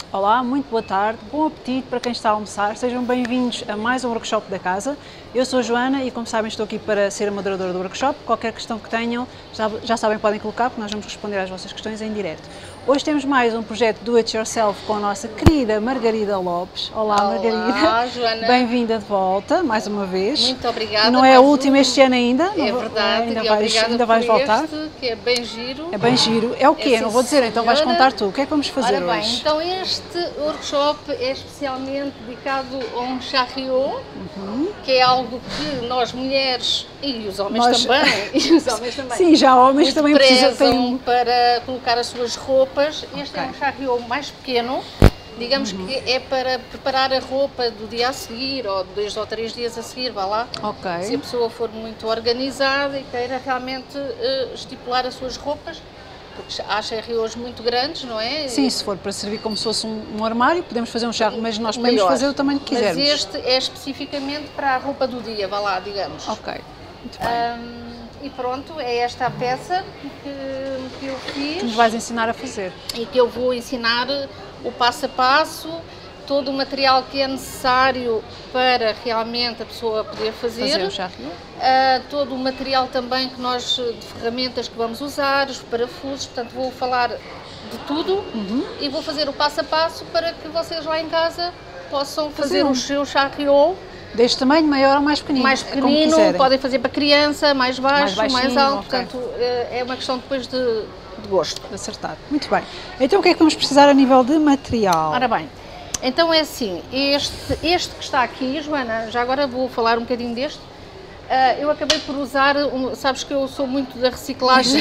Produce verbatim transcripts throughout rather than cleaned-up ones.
Olá, muito boa tarde, bom apetite para quem está a almoçar, sejam bem-vindos a mais um workshop da casa. Eu sou a Joana e, como sabem, estou aqui para ser a moderadora do workshop. Qualquer questão que tenham, já, já sabem, podem colocar, porque nós vamos responder às vossas questões em direto. Hoje temos mais um projeto Do It Yourself com a nossa querida Margarida Lopes. Olá, Olá, Margarida. Joana. Bem-vinda de volta, mais uma vez. Muito obrigada. E não é a última um... este ano ainda? É não, verdade, ainda e vais, obrigada ainda vais por voltar? Este, que é bem giro. É bem giro. É o quê? É, não vou dizer, então vais contar tu. O que é que vamos fazer Ora bem, hoje? então este workshop é especialmente dedicado a um charriot, uhum. que é algo que nós mulheres e os homens nós... também, e os homens também, sim, já homens também precisam prezam para colocar as suas roupas. Este okay. é um charriot mais pequeno, digamos uhum. que é para preparar a roupa do dia a seguir ou dois ou três dias a seguir, vá lá. Okay. Se a pessoa for muito organizada e queira realmente uh, estipular as suas roupas, porque há charriots muito grandes, não é? Sim, se for para servir como se fosse um, um armário, podemos fazer um charro, mas nós podemos maior. fazer o tamanho que quisermos. Mas este é especificamente para a roupa do dia, vá lá, digamos. Ok, muito bem. Um, e pronto, é esta a peça que, que eu fiz. Que nos vais ensinar a fazer. E que eu vou ensinar o passo a passo, todo o material que é necessário para realmente a pessoa poder fazer. Fazer o charriot. Uh, todo o material também que nós, de ferramentas que vamos usar, os parafusos, portanto vou falar de tudo uhum. e vou fazer o passo a passo para que vocês lá em casa possam fazer, fazer um. o seu charriot. Deste tamanho, maior ou mais pequenino? Mais pequenino, podem fazer para criança, mais baixo, mais, mais alto, okay. portanto é uma questão depois de, de gosto. De acertar. Muito bem. Então o que é que vamos precisar a nível de material? Ora bem, então é assim, este, este que está aqui, Joana, já agora vou falar um bocadinho deste, uh, eu acabei por usar, um, sabes que eu sou muito da reciclagem,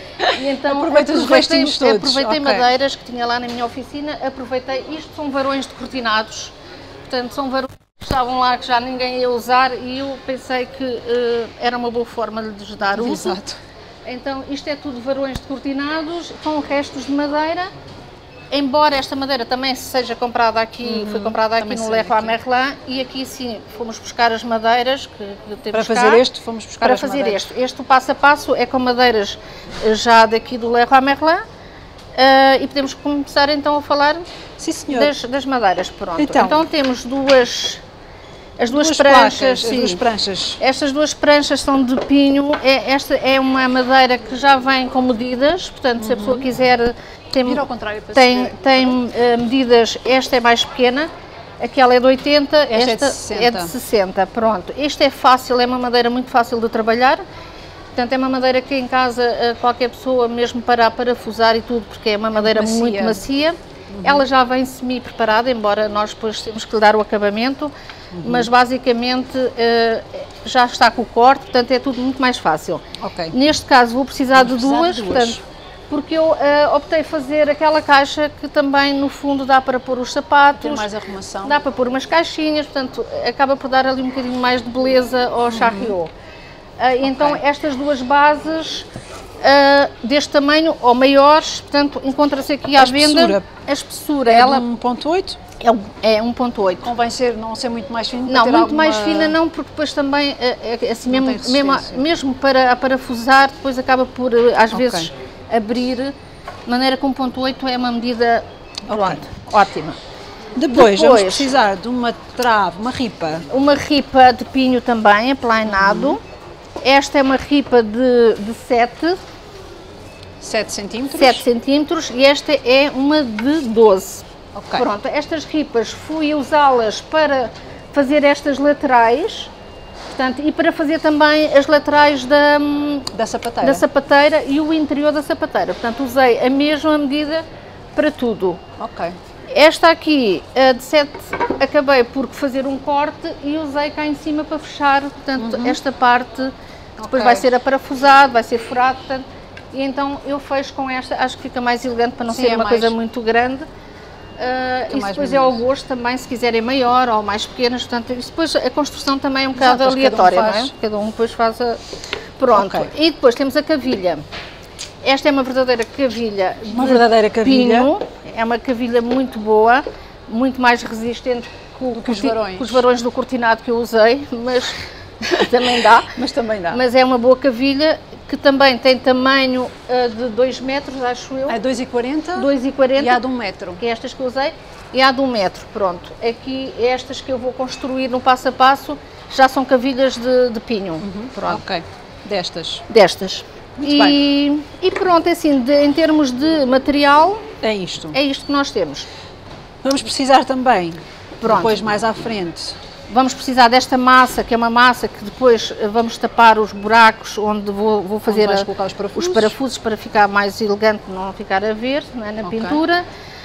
e então aproveitei, os restinhos todos. aproveitei okay. madeiras que tinha lá na minha oficina, aproveitei, isto são varões de cortinados, portanto são varões que estavam lá que já ninguém ia usar e eu pensei que uh, era uma boa forma de lhes dar uso. Exato. Então isto é tudo varões de cortinados com restos de madeira. Embora esta madeira também seja comprada aqui, uhum, foi comprada aqui no Leroy Merlin e aqui sim fomos buscar as madeiras que, que temos Para cá. fazer este fomos buscar Para as fazer madeiras. este. Este o passo a passo é com madeiras já daqui do Leroy Merlin uh, e podemos começar então a falar sim, senhor. Das, das madeiras. Pronto. Então, então temos duas, as duas, duas pranchas. Placas, sim. As duas pranchas. Estas duas pranchas são de pinho. É, esta é uma madeira que já vem com medidas, portanto, uhum. se a pessoa quiser. Tem, ao contrário para tem, tem uh, medidas, esta é mais pequena, aquela é de oitenta, esta, esta é, de sessenta. é de sessenta. Pronto, este é fácil, é uma madeira muito fácil de trabalhar, portanto é uma madeira que em casa uh, qualquer pessoa, mesmo para parafusar e tudo, porque é uma madeira macia. muito macia, uhum. ela já vem semi-preparada, embora nós depois temos que lhe dar o acabamento, uhum. mas basicamente uh, já está com o corte, portanto é tudo muito mais fácil. Okay. Neste caso vou precisar, de, precisar duas, de duas, portanto, porque eu uh, optei fazer aquela caixa que também no fundo dá para pôr os sapatos, tem mais arrumação. Dá para pôr umas caixinhas, portanto acaba por dar ali um bocadinho mais de beleza ao uhum. charriot. Uh, okay. Então estas duas bases uh, deste tamanho ou maiores, portanto encontra-se aqui à venda. Espessura. A espessura. É ela um ponto oito? É um ponto oito. Convém ser, não ser muito mais fino? Não, muito alguma... mais fina não, porque depois também, é, assim, mesmo, mesmo, mesmo para parafusar, depois acaba por às okay. vezes abrir, de maneira que um ponto oito é uma medida pronto, okay. ótima. Depois, Depois vamos precisar de uma trave, uma ripa. Uma ripa de pinho também, aplainado. Uhum. Esta é uma ripa de, de sete centímetros. sete centímetros e esta é uma de doze. Okay. Pronto, estas ripas fui usá-las para fazer estas laterais, portanto, e para fazer também as laterais da, da, sapateira. da sapateira e o interior da sapateira. Portanto, usei a mesma medida para tudo. Ok. Esta aqui, a de sete, acabei por fazer um corte e usei cá em cima para fechar, portanto, uhum. esta parte, que depois okay. vai ser aparafusado, vai ser furado, portanto, e então eu fecho com esta, acho que fica mais elegante para não Sim, ser é uma mais... coisa muito grande. Uh, isso depois é ao gosto também, se quiserem maior ou mais pequenas, portanto, isso depois a construção também é um bocado Exato, aleatória, cada um não é? Cada um depois faz a... Pronto, okay. E depois temos a cavilha. Esta é uma verdadeira cavilha Uma verdadeira cavilha. Pinho. É uma cavilha muito boa, muito mais resistente que, que os, varões. que os varões do cortinado que eu usei, mas também dá. Mas também dá. Mas é uma boa cavilha, que também tem tamanho uh, de dois metros, acho eu. É dois e quarenta? dois e quarenta. E há de um metro. Que é estas que eu usei. E há de um metro, pronto. Aqui, estas que eu vou construir no passo a passo, já são cavilhas de, de pinho. Uhum. Pronto. Ok. Destas. Destas. Muito e, bem. E pronto, é assim, de, em termos de material, é isto. É isto que nós temos. Vamos precisar também, pronto. Depois mais à frente, vamos precisar desta massa, que é uma massa que depois vamos tapar os buracos onde vou, vou fazer a, os, parafusos. os parafusos para ficar mais elegante, não ficar a ver, não é, na okay. pintura.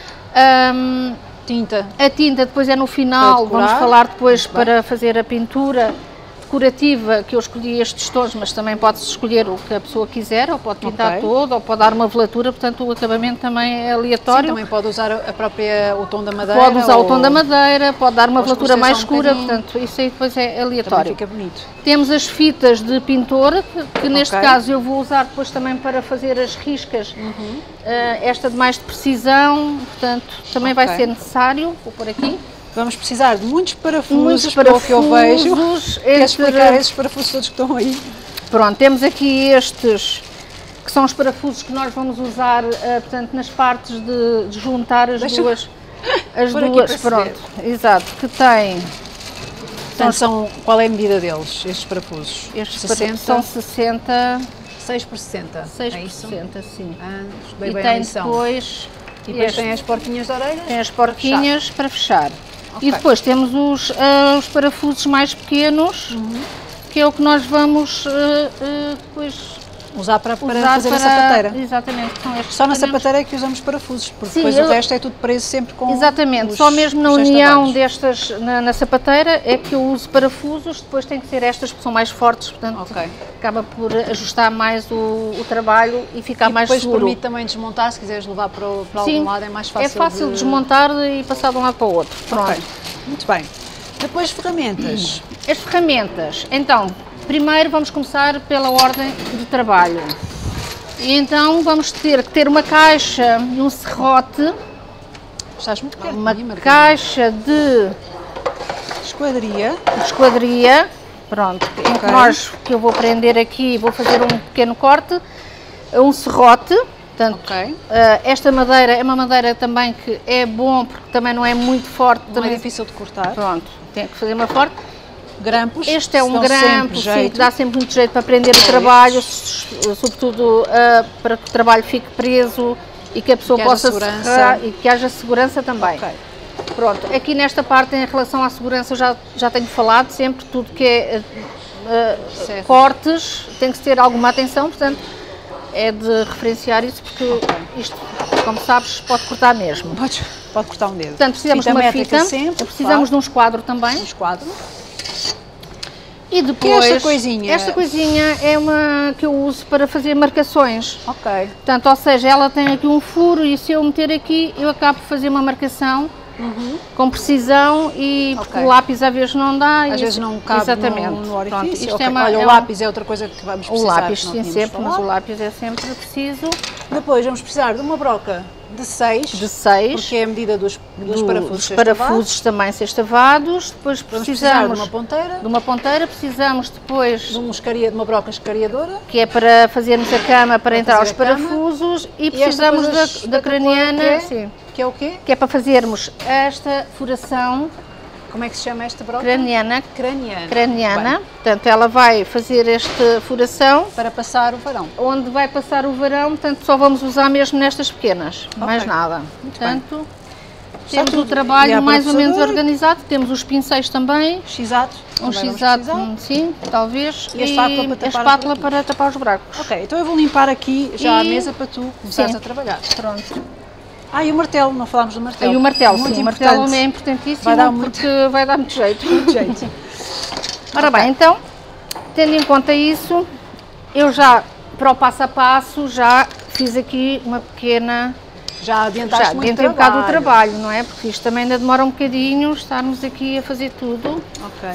Um, tinta. A tinta depois é no final, vamos falar depois para fazer a pintura decorativa, que eu escolhi estes tons, mas também pode-se escolher o que a pessoa quiser, ou pode pintar okay. todo, ou pode dar uma velatura, portanto o acabamento também é aleatório. Sim, também pode usar a própria, o tom da madeira. Pode usar o tom da madeira, pode dar uma velatura mais escura, um portanto isso aí depois é aleatório. Também fica bonito. Temos as fitas de pintor, que, que neste okay. caso eu vou usar depois também para fazer as riscas, uhum. uh, esta de mais de precisão, portanto também okay. vai ser necessário, vou pôr aqui. Vamos precisar de muitos parafusos, muitos parafusos que eu vejo. Entre... Queres explicar esses parafusos todos que estão aí? Pronto, temos aqui estes, que são os parafusos que nós vamos usar, uh, portanto, nas partes de, de juntar as Deixa duas. As duas, pronto, exato, que tem... Portanto, são, qual é a medida deles, estes parafusos? Estes sessenta? São sessenta... seis por sessenta. seis é por isso? sessenta, sim. Ah, e bem tem depois... E depois este. Tem as porquinhas de orelhas? Tem as porquinhas para fechar. Para fechar. Okay. E depois temos os, uh, os parafusos mais pequenos, uhum. que é o que nós vamos uh, uh, depois usar para, para usar fazer para, a sapateira. Exatamente. São estes só pequenos. Na sapateira é que usamos parafusos, porque Sim, depois eu, o resto é tudo preso sempre com Exatamente, os, só mesmo na união destas, na, na sapateira, é que eu uso parafusos, depois tem que ser estas que são mais fortes, portanto okay. acaba por ajustar mais o, o trabalho e ficar e mais depois seguro. Depois permite também desmontar, se quiseres levar para, para Sim, algum lado é mais fácil. É fácil de desmontar e passar de um lado para o outro. Pronto. Okay. Muito bem. Depois ferramentas. As ferramentas, então, primeiro vamos começar pela ordem de trabalho. E então vamos ter que ter uma caixa e um serrote. Estás muito perto. Uma minha, caixa de esquadria. esquadria. Pronto, okay. Em que nós, que eu vou prender aqui, vou fazer um pequeno corte. Um serrote. Portanto, okay. uh, esta madeira é uma madeira também que é bom, porque também não é muito forte. Não também é difícil de cortar. Pronto, tem que fazer uma forte. Grampos. Este é um grampo, sim, que dá sempre muito jeito para prender o trabalho, sobretudo uh, para que o trabalho fique preso e que a pessoa que possa serrar e que haja segurança também. Okay. Pronto, aqui nesta parte em relação à segurança eu já, já tenho falado, sempre tudo que é uh, uh, cortes tem que ter alguma atenção, portanto é de referenciar isso porque okay. isto, como sabes, pode cortar mesmo. Pode, pode cortar um dedo. Portanto precisamos fita de uma fita, sempre, precisamos claro. de um esquadro também. Um esquadro. E depois, esta coisinha? Esta coisinha é uma que eu uso para fazer marcações. Ok. Portanto, ou seja, ela tem aqui um furo e se eu meter aqui, eu acabo por fazer uma marcação uhum. com precisão e okay. porque o lápis às vezes não dá. Às vezes não cabe exatamente. no, no orifício. Pronto, isto okay. é uma, Olha, é o um... lápis é outra coisa que vamos precisar. O lápis sim, sempre, falar. mas o lápis é sempre preciso. Depois vamos precisar de uma broca de seis, de seis, porque é a medida dos, dos do, parafusos, dos parafusos também sextavados. Depois vamos precisamos de uma ponteira, de uma ponteira, precisamos depois de, um escaria, de uma broca escariadora, que é para fazermos a cama para, para entrar os parafusos e, e precisamos da, da craniana, que é, sim, que é o quê? Que é para fazermos esta furação. Como é que se chama esta broca? Craniana. Craniana. Craniana. Bem. Portanto, ela vai fazer esta furação. Para passar o varão. Onde vai passar o varão, portanto, só vamos usar mesmo nestas pequenas, okay. mais nada. Muito portanto, bem. Temos o trabalho mais ou menos organizado, temos os pincéis também. X-ato. Um X-ato, sim, talvez. E a espátula, para, tapar a espátula para tapar os buracos. Ok, então eu vou limpar aqui já e... a mesa para tu começares sim. a trabalhar. Pronto. Ah, e o martelo, não falámos do martelo. E o martelo, muito sim, importante. O martelo é importantíssimo vai dar porque muito... vai dar muito jeito. Muito jeito. Ora bem, então, tendo em conta isso, eu já, para o passo a passo, já fiz aqui uma pequena... Já adiantaste já, muito trabalho. um bocado o trabalho, não é? Porque isto também ainda demora um bocadinho, estarmos aqui a fazer tudo. Ok.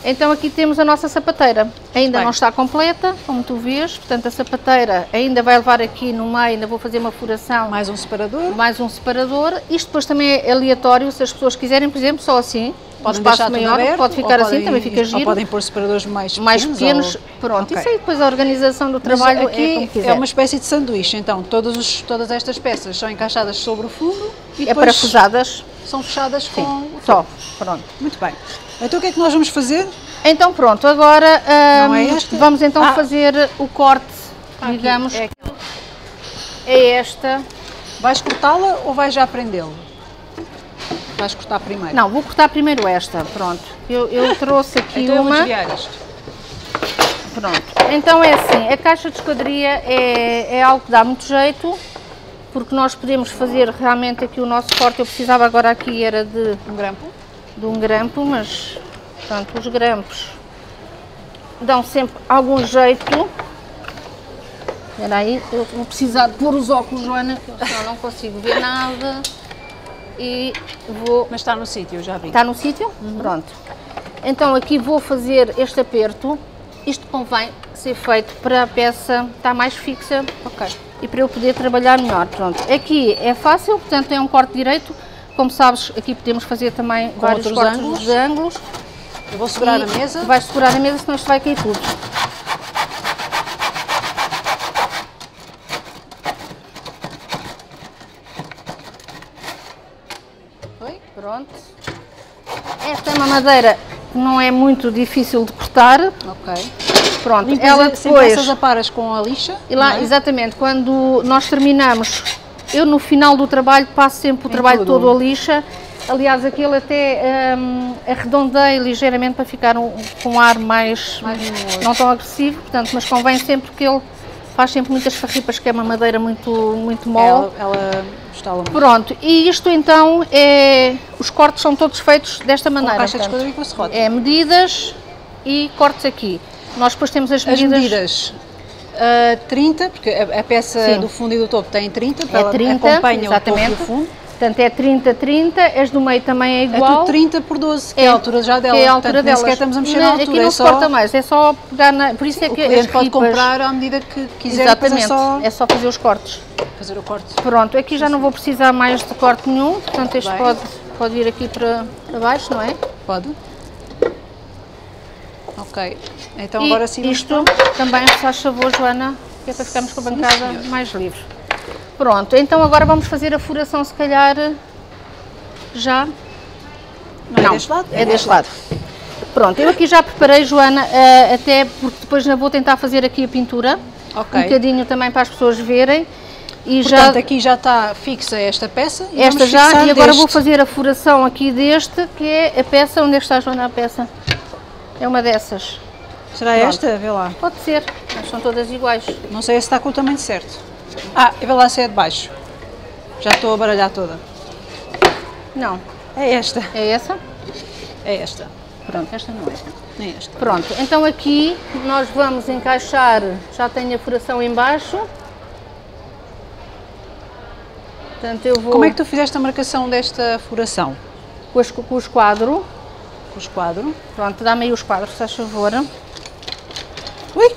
Então aqui temos a nossa sapateira, ainda Bem. não está completa, como tu vês, portanto a sapateira ainda vai levar aqui no meio, ainda vou fazer uma furação, Mais um separador. mais um separador. Isto depois também é aleatório, se as pessoas quiserem, por exemplo, só assim, Podem um espaço deixar tudo maior, aberto, pode ficar ou assim, podem- também fica Ou giro. podem pôr separadores mais pequenos. Mais pequenos, ou- pronto, Ok. isso aí depois a organização do Mas trabalho aqui é como quiser. é uma espécie de sanduíche, então todos os, todas estas peças são encaixadas sobre o fundo e É depois parafusadas, são fechadas com o só, topo. pronto. Muito bem. Então o que é que nós vamos fazer? Então pronto, agora Não hum, é esta? vamos então Ah. fazer o corte, Aqui, digamos, é- é esta. Vais cortá-la ou vais já prendê-lo? Vais cortar primeiro? Não, vou cortar primeiro esta, pronto. Eu, eu trouxe aqui Então eu vou uma, desviar isto. pronto. Então é assim, a caixa de esquadria é, é algo que dá muito jeito, porque nós podemos fazer realmente aqui o nosso corte. Eu precisava agora aqui era de, Um grampo. de um grampo, mas, portanto, os grampos dão sempre algum jeito. Espera aí, eu vou precisar de pôr os óculos, Joana, que eu senão não consigo ver nada. E vou... Mas está no sítio, já vi. Está no sítio? Pronto. Então aqui vou fazer este aperto. Isto convém ser feito para a peça estar mais fixa, Ok. e para eu poder trabalhar melhor. Pronto. Aqui é fácil, portanto é um corte direito. Como sabes, aqui podemos fazer também vários outros cortes ângulos. de ângulos. Eu vou segurar E a mesa. Vais segurar a mesa, senão isto vai cair tudo. Oi? Pronto. Esta é uma madeira que não é muito difícil de cortar. Ok. Pronto, Limpas ela sempre depois... essas aparas com a lixa. E lá, não é? exatamente, quando nós terminamos, eu no final do trabalho passo sempre o Em trabalho tudo. todo a lixa. Aliás, aquele até hum, arredondei ligeiramente para ficar um, com um ar mais, Mais mimoso. não tão agressivo, portanto, mas convém sempre que ele faz sempre muitas farripas, que é uma madeira muito, muito mole. Ela, ela estala muito. Pronto, e isto então é, os cortes são todos feitos desta Com a maneira. caixa de portanto, esquadria e com a serrota. é medidas e cortes aqui. Nós depois temos as As medidas. medidas, ah, trinta, porque a, a peça Sim. do fundo e do topo tem trinta, É ela trinta, acompanha exatamente. o topo e o fundo. Portanto, é trinta, trinta, as do meio também é É igual. tudo trinta por doze, que é a altura já dela. Que é a altura Portanto, nem delas. sequer estamos a mexer Não, na altura. Aqui não é se só, corta mais, é só pegar na... Por isso é o que cliente as pode ripas- comprar à medida que quiser, depois Exatamente, é só é só fazer os cortes. fazer o corte. Pronto, aqui já não vou precisar mais de corte nenhum, portanto este Bem. pode, pode vir aqui para, para baixo, não é? Pode? Ok. Então E agora sim. isto também, se faz favor, Joana, que é para ficarmos com a Sim, bancada senhora. mais livre. Pronto, então agora vamos fazer a furação, se calhar, já... Não, é deste lado? É deste lado. Pronto, eu aqui já preparei, Joana, eh, até porque depois já vou tentar fazer aqui a pintura. Ok. Um bocadinho também para as pessoas verem. E Portanto, já, aqui já está fixa esta peça. E esta vamos já, fixar e agora deste. vou fazer a furação aqui deste, que é a peça. Onde é que está, Joana, a peça? É uma dessas. Será Pronto. esta? Vê lá. Pode ser, mas são todas iguais. Não sei se está com o tamanho certo. Ah, vê lá se é de baixo. Já estou a baralhar toda. Não, É esta. é essa? É esta. Pronto, esta não é. É esta. Pronto, então aqui nós vamos encaixar, já tenho a furação em baixo. Portanto, eu vou Como é que tu fizeste a marcação desta furação? com os, com os quadros. Com o esquadro. Pronto, dá-me aí os quadros, se faz favor. Ui!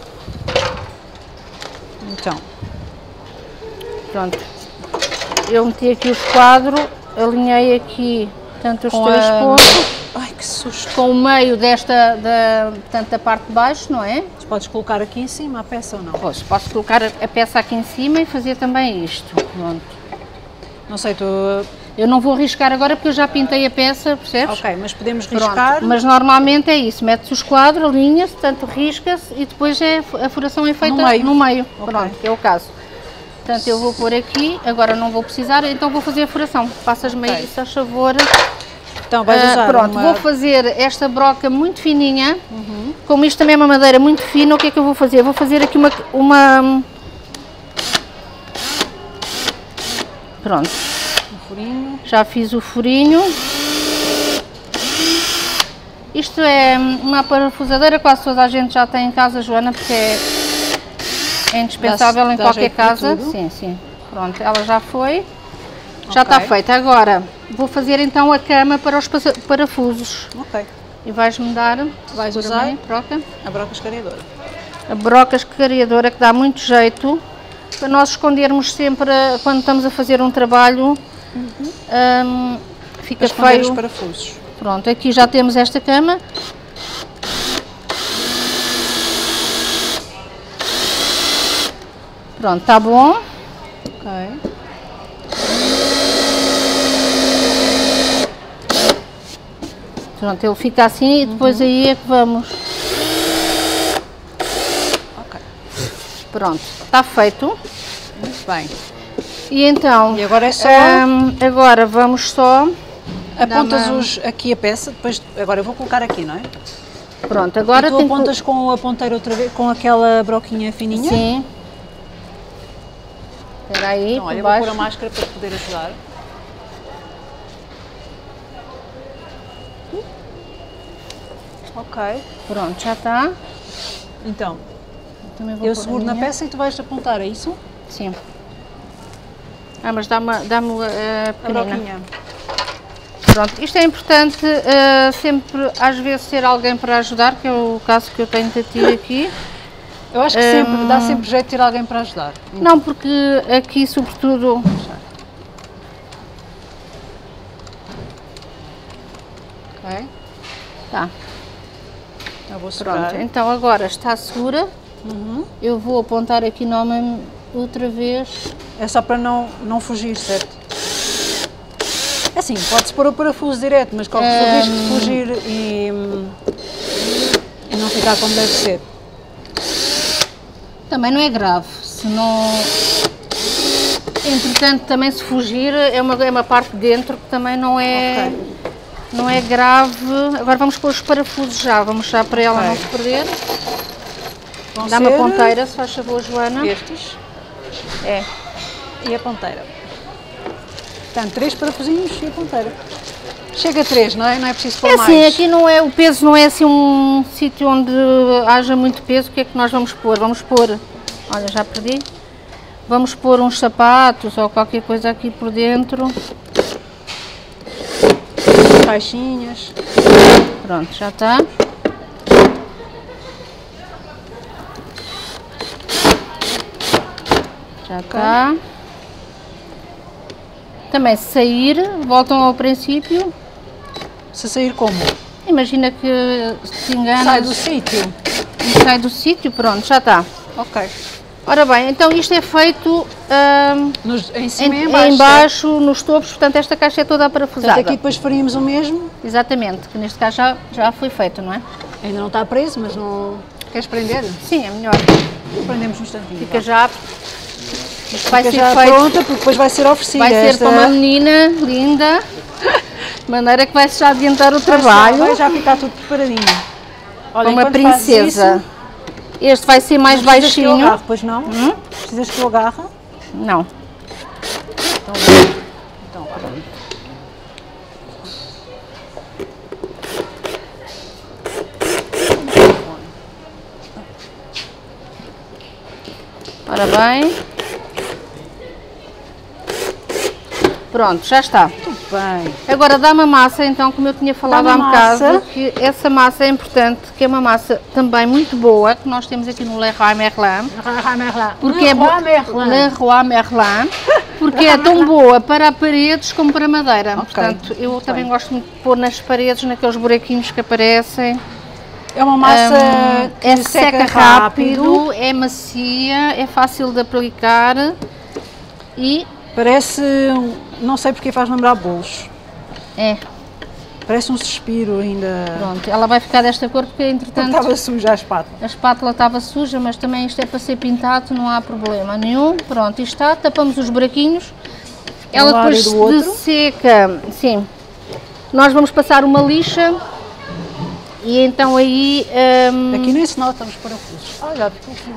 Então, Pronto, eu meti aqui os quadros, alinhei aqui, portanto, os Com três a- pontos, ai que susto. com o meio desta, da, portanto, da parte de baixo, não é? Tu podes colocar aqui em cima a peça ou não? Pois, posso colocar a a peça aqui em cima e fazer também isto. Pronto. Não sei, tu... Eu não vou riscar agora porque eu já pintei a peça, percebes? Ok, mas podemos Pronto, riscar. mas normalmente é isso, mete-se os quadros, alinha-se, portanto risca-se e depois é, a furação é feita No meio. Pronto, que é o caso. Portanto, eu vou pôr aqui, agora não vou precisar, então vou fazer a furação. Passas-me aí, Ok. se faz favor. Então vais Ah, usar pronto, uma... vou fazer esta broca muito fininha. Como isto também é uma madeira muito fina, o que é que eu vou fazer? Vou fazer aqui uma... uma... Pronto, um furinho. já fiz o furinho. Isto é uma parafusadeira, quase toda a gente já tem em casa, Joana, porque é, é indispensável Dá- em dá qualquer jeito para casa. tudo. Sim, sim. Pronto, ela já foi. Já Ok. está feita. Agora, vou fazer então a cama para os passa- parafusos. Ok. e vais-me dar, vais usar bem, broca. a broca escariadora. A broca escariadora que dá muito jeito para nós escondermos sempre quando estamos a fazer um trabalho, uhum. um, fica feio. Os parafusos. Pronto, aqui já temos esta cama. Pronto, está bom. Ok. Pronto, ele fica assim e depois uhum. aí é que vamos. Ok. Pronto, está feito. Muito bem. E então, e agora é só... Um, agora vamos só... Apontas uma... os, aqui a peça, depois, agora eu vou colocar aqui, não é? Pronto, agora e tu tem apontas que... com a ponteira outra vez, com aquela broquinha fininha? Sim. Espera aí, então, olha, por baixo. Vou pôr a máscara para poder ajudar. Ok. Pronto, já está. Então, eu seguro na peça e tu vais apontar, é isso? Sim. Ah, mas dá-me dá uh, a broquinha. Pronto, isto é importante uh, sempre, às vezes, ter alguém para ajudar, que é o caso que eu tenho de ter aqui. Eu acho que um, sempre, dá sempre jeito de ter alguém para ajudar. Não, porque aqui, sobretudo... Ok. Tá. Eu vou segurar. Pronto, então agora está segura. Uhum. Eu vou apontar aqui no nome outra vez. É só para não, não fugir, certo? É assim, pode-se pôr o parafuso direto, mas corre o risco de fugir e, e não ficar como deve ser. Também não é grave, se não... Entretanto, também se fugir, é uma, é uma parte de dentro que também não é, okay. não é grave. Agora vamos pôr os parafusos já, vamos já para ela okay. não se perder. Dá-me a ponteira, se faz favor, Joana. Estes. É. E a ponteira. Portanto, três parafusinhos e a ponteira. Chega a três, não é? Não é preciso pôr é mais. É assim, aqui não é, o peso não é assim um sítio onde haja muito peso. O que é que nós vamos pôr? Vamos pôr, olha, já perdi. Vamos pôr uns sapatos ou qualquer coisa aqui por dentro. Caixinhas. Pronto, já está. Já está. Okay. Também se sair, voltam ao princípio. Se sair como? Imagina que se engana. Sai do sítio. Sai do sítio, pronto, já está. Ok. Ora bem, então isto é feito um, Nos, em cima em, e em baixo, em baixo nos topos, portanto esta caixa é toda aparafusada. Portanto, aqui depois faríamos o mesmo? Exatamente, que neste caso já, já foi feito, não é? Ainda não está preso, mas não... Queres prender? Sim, é melhor. Prendemos um instantinho. Fica já... Isto vai Fica ser já feito, pronta, porque depois vai ser oferecida. Vai ser esta... para uma menina linda, de maneira que vai-se já adiantar o trabalho. Vai já ficar tudo preparadinho. Olha, uma princesa. Este vai ser mais não baixinho. Que eu agarre, pois não? Hum? Precisas que eu agarre? Não. Então, então pronto. Ora bem. Pronto, já está. Muito bem. Agora dá uma massa, então, como eu tinha falado há um bocado, que essa massa é importante, que é uma massa também muito boa, que nós temos aqui no Leroy Merlin. Leroy Merlin. Porque é Leroy Merlin. Porque é tão boa para paredes como para madeira. Okay. Portanto, eu muito também bem. gosto muito de pôr nas paredes, naqueles buraquinhos que aparecem. É uma massa um, que é seca, seca rápido, rápido, é macia, é fácil de aplicar e... Parece, não sei porque faz lembrar bolos. É. Parece um suspiro ainda. Pronto, ela vai ficar desta cor porque entretanto... Estava suja a espátula. A espátula estava suja, mas também isto é para ser pintado, não há problema nenhum. Pronto, isto está, tapamos os buraquinhos. Ela depois de seca, sim, nós vamos passar uma lixa e então aí... Um... Aqui nem se nota os parafusos. Olha, ficou aqui.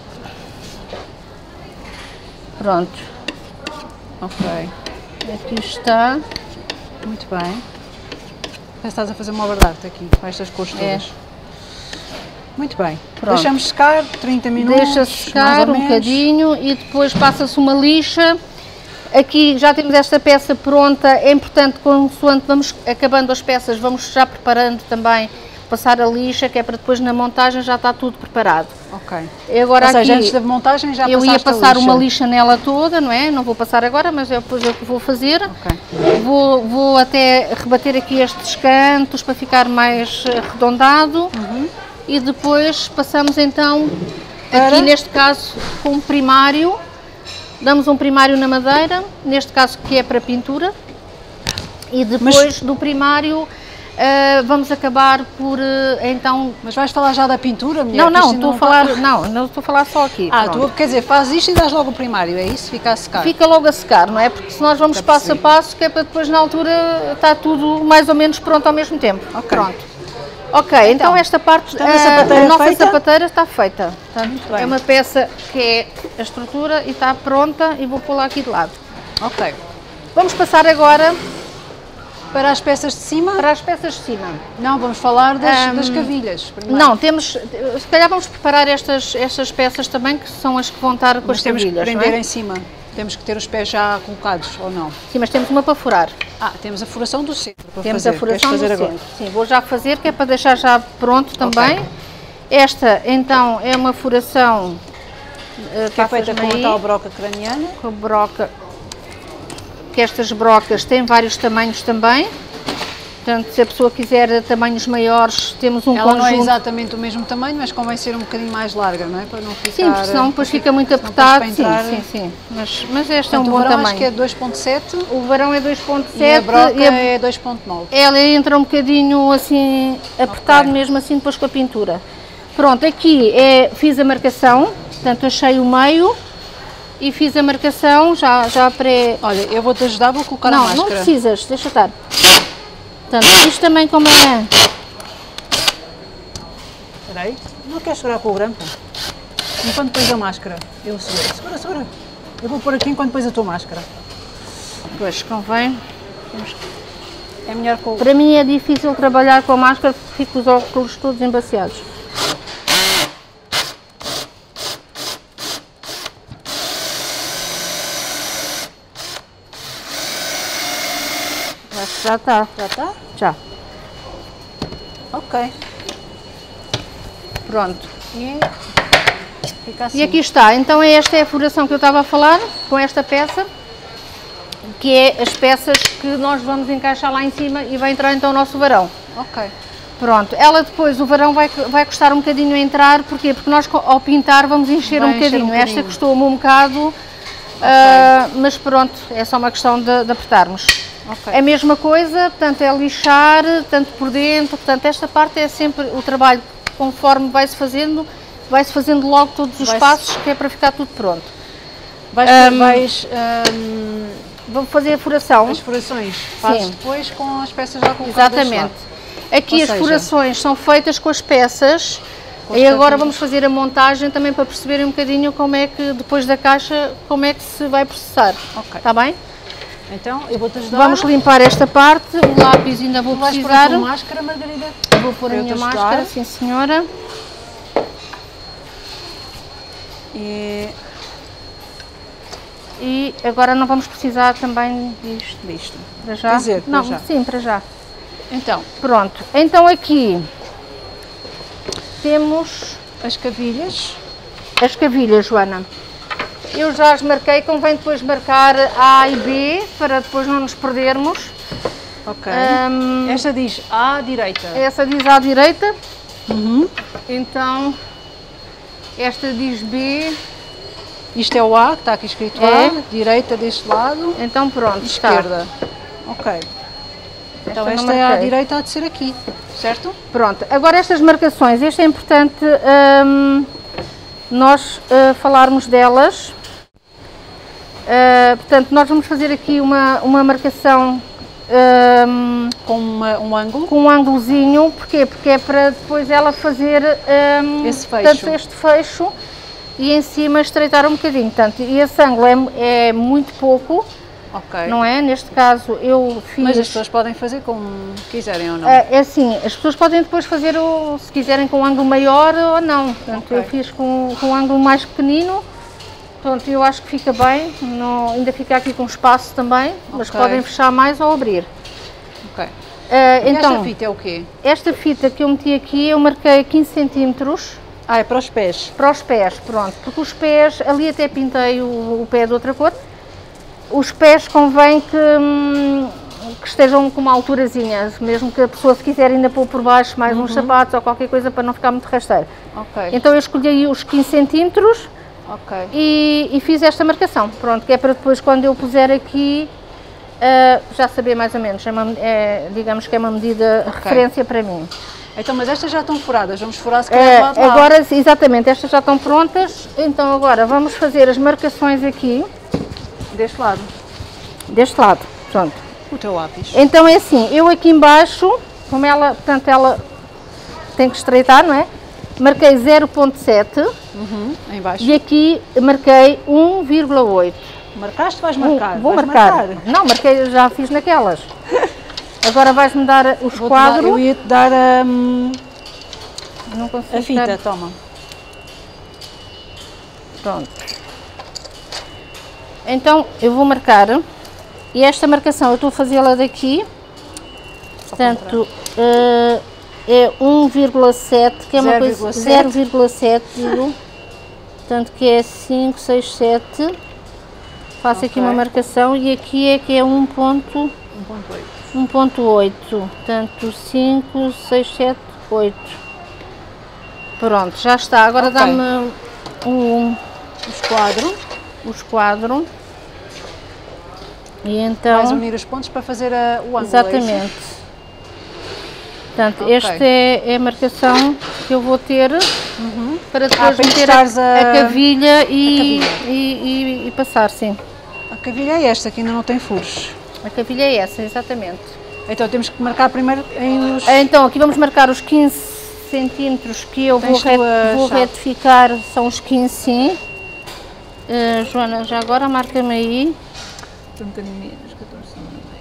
Pronto. Ok. Aqui está. Muito bem. Parece que estás a fazer uma obra de arte aqui, com estas cores todas. É. Muito bem. Pronto. Deixamos secar trinta minutos. Deixa secar um bocadinho e depois passa-se uma lixa. Aqui já temos esta peça pronta. É importante, consoante vamos acabando as peças, vamos já preparando também passar a lixa, que é para depois na montagem já está tudo preparado. Ok. E agora Ou seja, aqui, antes da montagem já eu ia passar lixa. uma lixa nela toda, não é? Não vou passar agora, mas é depois eu que vou fazer. Ok. Vou, vou até rebater aqui estes cantos para ficar mais arredondado. Uhum. E depois passamos então, Para? aqui neste caso, com um primário. Damos um primário na madeira, neste caso que é para pintura. E depois Mas... do primário uh, vamos acabar por uh, então... Mas vais falar já da pintura, mulher? Não, não, estou a falar, tá... não, não estou a falar só aqui. Ah, tu, quer dizer, faz isto e dás logo o primário, é isso? Fica a secar? Fica logo a secar, não é? Porque se nós vamos passo a passo, que é para depois na altura está tudo mais ou menos pronto ao mesmo tempo. Ok. Pronto. Ok, então, então esta parte, a, a, a nossa feita? sapateira está feita. Portanto, é uma peça que é a estrutura e está pronta e vou pô-la aqui de lado. Ok. Vamos passar agora... Para as peças de cima? Para as peças de cima. Não, vamos falar das, um, das cavilhas. Primeiro. Não, temos, se calhar vamos preparar estas, estas peças também, que são as que vão estar com mas as temos cavilhas, que prender não é? em cima. Temos que ter os pés já colocados, ou não? Sim, mas temos uma para furar. Ah, temos a furação do centro para temos fazer. a furação fazer do agora? centro. Sim, vou já fazer, que é para deixar já pronto também. Okay. Esta, então, é uma furação... Uh, que é feita com a tal broca craniana. Com a broca... Que estas brocas têm vários tamanhos também. Portanto, se a pessoa quiser tamanhos maiores, temos um Ela conjunto... não é exatamente o mesmo tamanho, mas convém ser um bocadinho mais larga, não é? Para não ficar... Sim, porque senão depois fica muito apertado. Sim, sim, sim. Mas, mas este é um bom tamanho. Acho que é dois ponto sete. O varão é dois ponto sete. E a broca e a... é dois ponto nove. Ela entra um bocadinho assim, apertado okay. mesmo assim depois com a pintura. Pronto, aqui é, fiz a marcação, portanto achei o meio e fiz a marcação já, já pré... Olha, eu vou-te ajudar, vou colocar não, a máscara. Não, não precisas, deixa estar. Portanto, isto também como é... Espera aí, não queres segurar com o grampo? Enquanto pões a máscara, eu seguro. Segura, segura. Eu vou pôr aqui enquanto pões a tua máscara. Pois, convém. É melhor com... Para mim é difícil trabalhar com a máscara porque fico os óculos todos embaciados. Já está. Já está? Já. Ok. Pronto. E, fica assim. E aqui está. Então esta é a furação que eu estava a falar, com esta peça, que é as peças que nós vamos encaixar lá em cima e vai entrar então o nosso varão. Ok. Pronto. Ela depois, o varão vai, vai custar um bocadinho a entrar, porquê? Porque nós ao pintar vamos encher, um, encher bocadinho. um bocadinho. Esta custou-me um bocado, okay. uh, mas pronto, é só uma questão de, de apertarmos. Okay. É a mesma coisa, portanto é lixar, tanto por dentro, portanto esta parte é sempre o trabalho, conforme vai-se fazendo, vai-se fazendo logo todos os passos, que é para ficar tudo pronto. Vais, um, vais um, vou fazer a furação. As furações, fazes depois com as peças já colocadas. Exatamente. Aqui Ou as seja, furações são feitas com as peças, com e agora vamos fazer a montagem também para perceberem um bocadinho como é que, depois da caixa, como é que se vai processar. Ok. Está bem? Então, eu vou-te ajudar. Vamos limpar esta parte, o lápis ainda vou tu vais precisar. Pôr a tua máscara, Margarida? Vou pôr a minha máscara, sim senhora. E... e agora não vamos precisar também disto. Disto. Para já? Quer dizer, para não, já. Sim, para já. Então. Pronto, então aqui temos as cavilhas. As cavilhas, Joana. Eu já as marquei, convém depois marcar A e B, para depois não nos perdermos. Ok. Um, esta diz A à direita. Essa diz A à direita. Uhum. Então, esta diz B. Isto é o A, que está aqui escrito é. A, direita deste lado. Então pronto, esquerda. Está. Ok. Esta então esta é a direita, há de ser aqui, certo? Pronto, agora estas marcações, isto é importante um, nós uh, falarmos delas. Uh, portanto, nós vamos fazer aqui uma, uma marcação um, com uma, um ângulo? Com um ângulozinho, porquê? Porque é para depois ela fazer um, esse fecho. Portanto, este fecho e em cima estreitar um bocadinho. Portanto, e esse ângulo é, é muito pouco, okay. Não é? Neste caso eu fiz... Mas as pessoas podem fazer como quiserem ou não? É, é assim, as pessoas podem depois fazer, o, se quiserem, com um ângulo maior ou não. Portanto, okay. Eu fiz com, com um ângulo mais pequenino. Pronto, eu acho que fica bem, não, ainda fica aqui com espaço também, mas okay. Podem fechar mais ou abrir. Ok. Uh, então, esta fita é o quê? Esta fita que eu meti aqui, eu marquei quinze centímetros. Ah, é para os pés? Para os pés, pronto. Porque os pés, ali até pintei o, o pé de outra cor. Os pés convém que, hum, que estejam com uma alturazinha, mesmo que a pessoa se quiser ainda pôr por baixo mais uhum. uns sapatos ou qualquer coisa para não ficar muito rasteiro. Okay. Então eu escolhi os quinze centímetros okay. e, e fiz esta marcação. Pronto, que é para depois quando eu puser aqui, uh, já saber mais ou menos, é uma, é, digamos que é uma medida okay. referência para mim. Então, mas estas já estão furadas, vamos furar se calhar uh, do lado de lá. Agora, exatamente, estas já estão prontas, então agora vamos fazer as marcações aqui. Deste lado? Deste lado, pronto. O teu lápis. Então é assim, eu aqui embaixo, como ela, portanto ela tem que estreitar, não é? Marquei zero ponto sete uhum, em baixo. E aqui marquei um vírgula oito. Marcaste? Vais marcar? Um, vou vais marcar. marcar. Não, marquei, já fiz naquelas. Agora vais-me dar os Vou quadros. Dar, eu ia-te dar um, não consigo a fita, dar. toma. Pronto. Então eu vou marcar, e esta marcação eu estou a fazê-la daqui, portanto uh, é um vírgula sete, que é uma coisa, zero vírgula sete, digo, portanto que é cinco, seis, sete, faço okay. aqui uma marcação e aqui é que é um ponto oito, portanto cinco, seis, sete, oito. Pronto, já está, agora okay. dá-me um, os quadros. os quadros. E então, vais unir os pontos para fazer a, o ângulo. Exatamente. Portanto, okay. esta é, é a marcação que eu vou ter uhum. para depois ah, para meter a, a, cavilha e, a cavilha e, e, e passar, sim. A cavilha é esta, que ainda não tem furos. A cavilha é essa, exatamente. Então temos que marcar primeiro em os... Então, aqui vamos marcar os quinze centímetros que eu vou, ret, vou retificar, são os quinze, sim. Uh, Joana, já agora marca-me aí. Um bocadinho menos, catorze.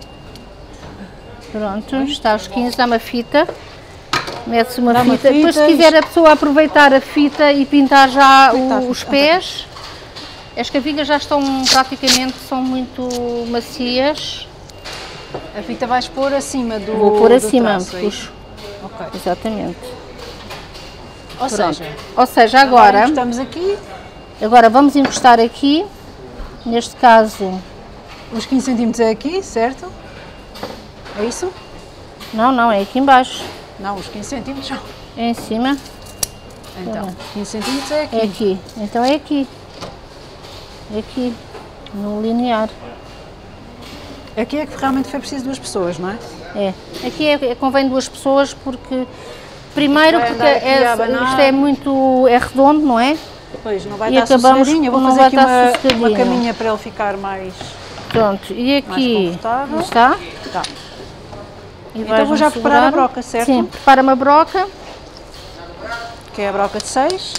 Pronto, está aos quinze, dá uma fita. Mete-se uma, uma fita. Depois, se quiser a pessoa aproveitar a fita e pintar já o, os pés, as cavilhas já estão praticamente, são muito macias. A fita vais pôr acima do Vou pôr acima, traço, puxo. Okay. Exatamente. Ou Pronto. seja, Ou seja, agora, agora estamos aqui. Agora vamos encostar aqui, neste caso... Os quinze centímetros é aqui, certo? É isso? Não, não, é aqui embaixo. Não, os quinze centímetros são... É em cima. Então, quinze centímetros é aqui. É aqui, então é aqui. É aqui, no linear. Aqui é que realmente foi preciso duas pessoas, não é? É, aqui é, convém duas pessoas porque... Primeiro porque é, isto é muito... é redondo, não é? Pois, não vai e estar sossegadinho, eu vou fazer aqui uma, uma caminha para ele ficar mais... Pronto, e aqui está? Está. E então vou já preparar a broca, certo? Sim, prepara uma broca. Que é a broca de seis.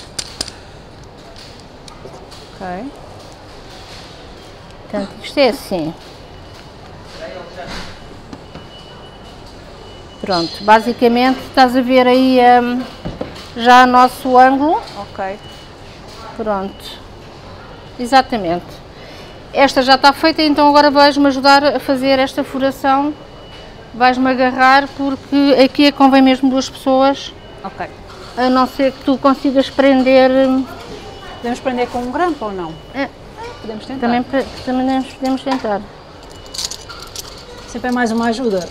Ok. Portanto, isto é assim. Pronto, basicamente estás a ver aí um, já o nosso ângulo. Ok. Pronto, exatamente. Esta já está feita, então agora vais-me ajudar a fazer esta furação. Vais-me agarrar porque aqui é que convém mesmo duas pessoas. Ok. A não ser que tu consigas prender... Podemos prender com um grampo ou não? É. Podemos tentar. Também, também podemos tentar. Sempre é mais uma ajuda.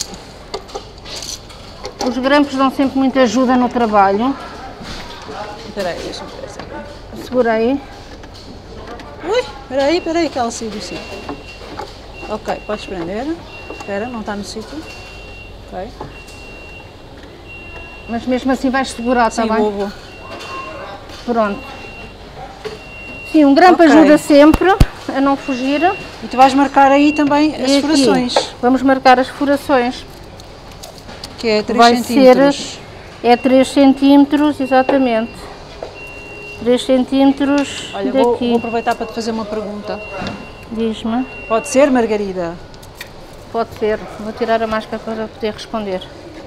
Os grampos dão sempre muita ajuda no trabalho. Espera aí, deixa-me ver se aqui. Segura aí. Ui, espera aí, espera aí que ela saiu do sítio. Ok, podes prender. Espera, não está no sítio. Ok. Mas mesmo assim vais segurar, está bem? Sim, vou, vou. Pronto. Sim, um grampo okay. ajuda sempre a não fugir. E tu vais marcar aí também as e furações. Aqui, vamos marcar as furações. Que é três centímetros. Ser, é três centímetros, exatamente. três centímetros Olha, daqui. Vou, vou aproveitar para te fazer uma pergunta. Diz-me. Pode ser, Margarida? Pode ser. Vou tirar a máscara para poder responder.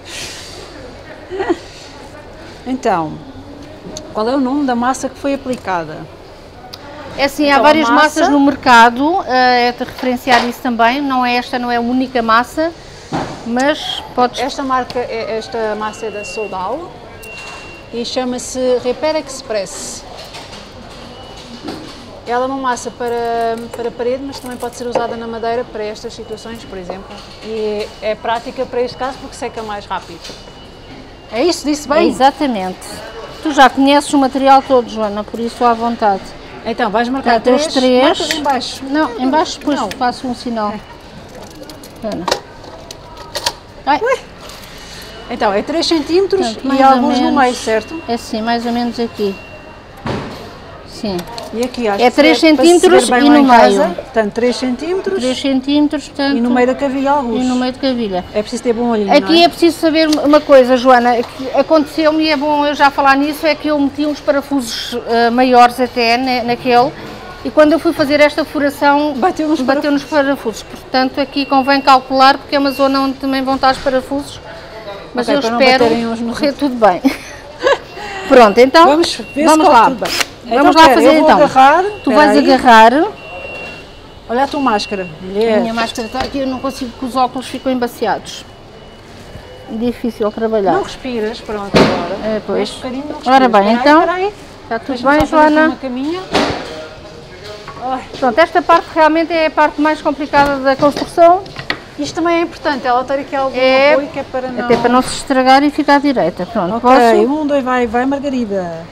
Então, qual é o nome da massa que foi aplicada? É assim, então, há várias massa... massas no mercado, é de referenciar isso também, não é esta, não é a única massa. mas podes... Esta marca, é- esta massa é da Soldal e chama-se Repair Express. Ela é uma massa para, para parede, mas também pode ser usada na madeira para estas situações, por exemplo. E é prática para este caso porque seca mais rápido. É isso? Disse bem? Exatamente. Tu já conheces o material todo, Joana, por isso à vontade. Então, vais marcar Portanto, os três, três. marcas em baixo. Não, em baixo depois Não. faço um sinal. É. Joana. Ai, Então, é três centímetros Portanto, mais e ou alguns no menos. meio, certo? é assim, mais ou menos aqui. Sim. E aqui acho É que três se é para se centímetros ver bem e lá no em meio. casa, portanto, três centímetros três centímetros, portanto, e no meio da cavilha alguns. e no meio de cavilha. É preciso ter bom olhinho, Aqui não é é? preciso saber uma coisa, Joana, que aconteceu-me e é bom eu já falar nisso, é que eu meti uns parafusos uh, maiores até na, naquele e quando eu fui fazer esta furação Bateu nos bateu nos parafusos, portanto aqui convém calcular porque é uma zona onde também vão estar os parafusos, mas Ok, eu para não espero baterem uns nos correr tudo bem. Pronto, então Vamos ver vamos se corre lá. tudo bem. Vamos Então, lá espera, fazer eu vou então. agarrar, Tu espera vais aí. agarrar. Olha a tua máscara, A mulher. minha máscara está aqui, eu não consigo que os óculos ficam embaciados. Difícil trabalhar. Não respiras, pronto, agora. É, pois. Um bocadinho, não respiras. Ora bem, Espera aí, então, espera aí. está tudo Deixa-me bem, só fazer aqui Joana? uma caminha. Ai, Pronto, esta parte realmente é a parte mais complicada da construção, isto também é importante, ela ter aqui algum É, apoio que é para não... até para não se estragar e ficar direita. Pronto, Ok, posso? um, dois, vai, vai, Margarida.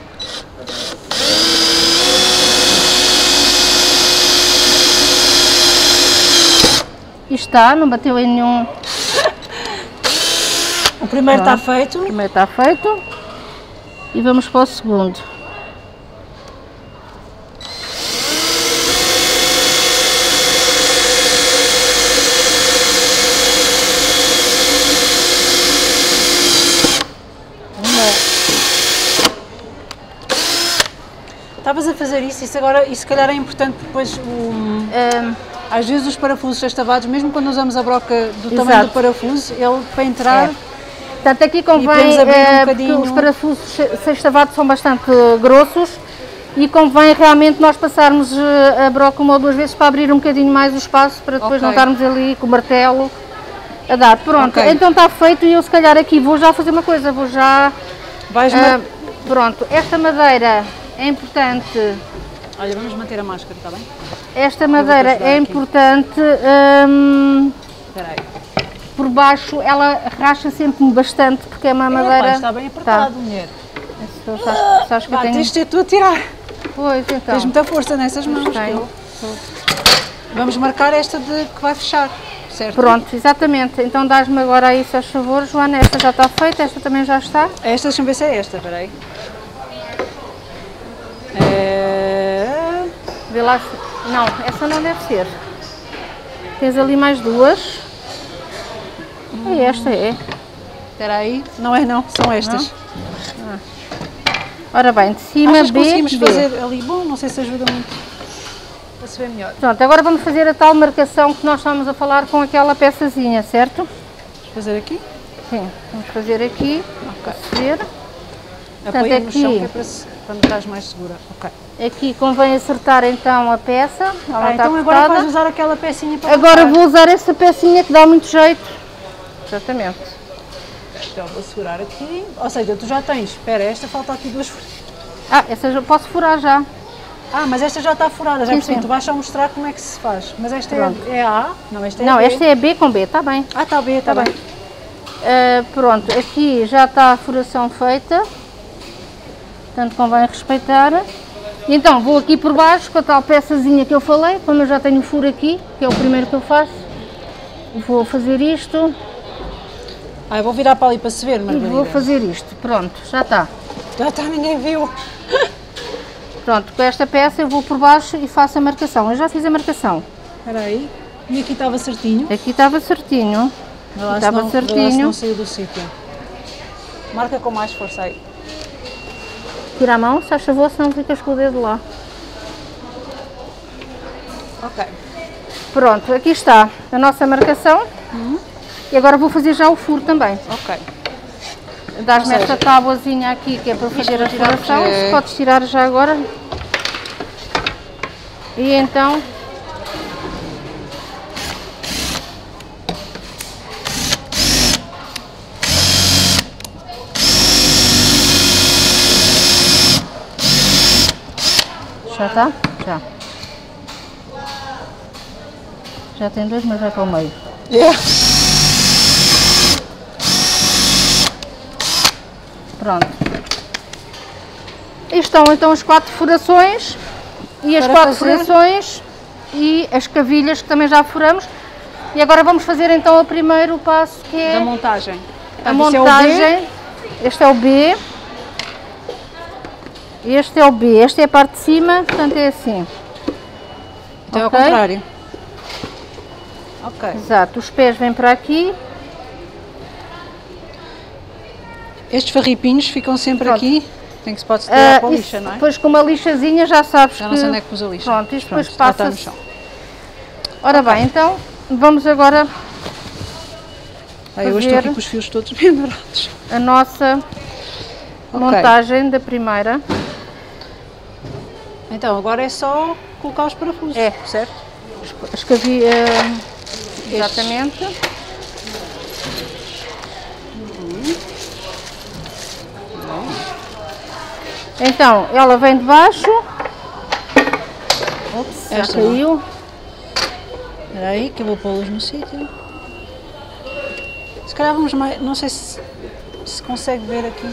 E está, não bateu em nenhum. O primeiro está Pronto. feito. O primeiro está feito. E vamos para o segundo. Estavas a fazer isso, isso agora, isso se calhar é importante depois, o, Ahm, às vezes os parafusos sextavados, mesmo quando usamos a broca do tamanho Exato. do parafuso, ele para entrar, É. Portanto, aqui podemos convém, abrir um eh, porque bocadinho. os parafusos sextavados são bastante grossos e convém realmente nós passarmos eh, a broca uma ou duas vezes para abrir um bocadinho mais o espaço para depois Ok. não estarmos ali com o martelo a dar. Pronto, Ok. então está feito e eu se calhar aqui vou já fazer uma coisa, vou já... vais... ah, mar- pronto, esta madeira é importante, Olha, vamos manter a máscara, está bem? esta madeira ajudar é aqui. importante, hum, Espera aí. por baixo ela racha sempre bastante porque é uma Epá, madeira... está bem apertado, mulher. Tá. Sabes, sabes que eu Vá, tenho... tens de ter tu a tirar. Pois, então. Tens muita força nessas mãos. Tenho. que eu- Vamos marcar esta de que vai fechar, certo? Pronto, exatamente. Então dás-me agora aí, se faz favor, Joana. Esta já está feita, esta também já está. Esta, deixa-me ver se é esta, espera aí. É... Vê lá se... Não, essa não deve ser. Tens ali mais duas. E esta é. Espera aí. Não é não, são estas. Ora bem, de cima Achas que B, conseguimos B. fazer ali? Bom, não sei se ajuda muito para se ver melhor. Pronto, agora vamos fazer a tal marcação que nós estamos a falar com aquela peçazinha, certo? Vamos fazer aqui. Sim, vamos fazer aqui. Ok. Ver. Apoia no aqui- chão que é para, se, para me estás mais segura. Ok. Aqui convém acertar então a peça. Ela Ah, está então agora apertada. vais usar aquela pecinha para Agora marcar. vou usar essa pecinha que dá muito jeito. Exatamente. Então vou segurar aqui. Ou seja, tu já tens. Espera, esta falta aqui duas furas. Ah, essa já posso furar já. Ah, mas esta já está furada, já Sim, percebi. sim. Tu vais só mostrar como é que se faz. Mas esta é, Pronto. é A. Não, esta é Não, B. esta é B com B, está bem. Ah, está B, está Tá bem. Ah, pronto, aqui já está a furação feita. Portanto, convém respeitar. E então, vou aqui por baixo com a tal peçazinha que eu falei. Como eu já tenho o furo aqui, que é o primeiro que eu faço. Vou fazer isto Ah, eu vou virar para ali para se ver, e Margarida. vou fazer isto. Pronto, já está. Já está, ninguém viu. Pronto, com esta peça eu vou por baixo e faço a marcação. Eu já fiz a marcação. Espera aí. E aqui estava certinho. Aqui estava certinho. Vê lá se Estava não- vê lá se certinho. não saiu do sítio. Marca com mais força aí. Tira a mão, se faz favor, senão ficas com o dedo lá. Ok. Pronto, aqui está a nossa marcação. E agora vou fazer já o furo também. Ok. Dás-me Ou esta seja, tábuazinha aqui que é para fazer a para tirar, furação. porque- Se podes tirar já agora. E então... Já está? Já. Já tem dois, mas vai para o meio. Yeah. Pronto. E estão então as quatro furações e as Para quatro fazer... furações e as cavilhas que também já furamos. E agora vamos fazer então o primeiro passo, que é da montagem. a Portanto, montagem. é Este é o B. Este é o B. Esta é a parte de cima, portanto é assim. Então Okay? é ao contrário. Ok. Exato. Os pés vêm para aqui. Estes farripinhos ficam sempre Pronto. aqui. Tem que se pode tirar Uh, para a isso, lixa, não é? Depois com uma lixazinha já sabes Já que... não sei onde é que pus a lixa. Pronto, isto depois Pronto, já está passa. no chão. Ora Ok. bem, então vamos agora Ah, eu hoje estou fazer aqui com os fios todos pendurados. a nossa Ok. montagem da primeira. Então agora é só colocar os parafusos, É. certo? As cavi... Uh, exatamente. Então, ela vem de baixo. Ops, já Esta caiu. Espera aí que eu vou pô-los no sítio. Se calhar vamos mais... Não sei se, se consegue ver aqui.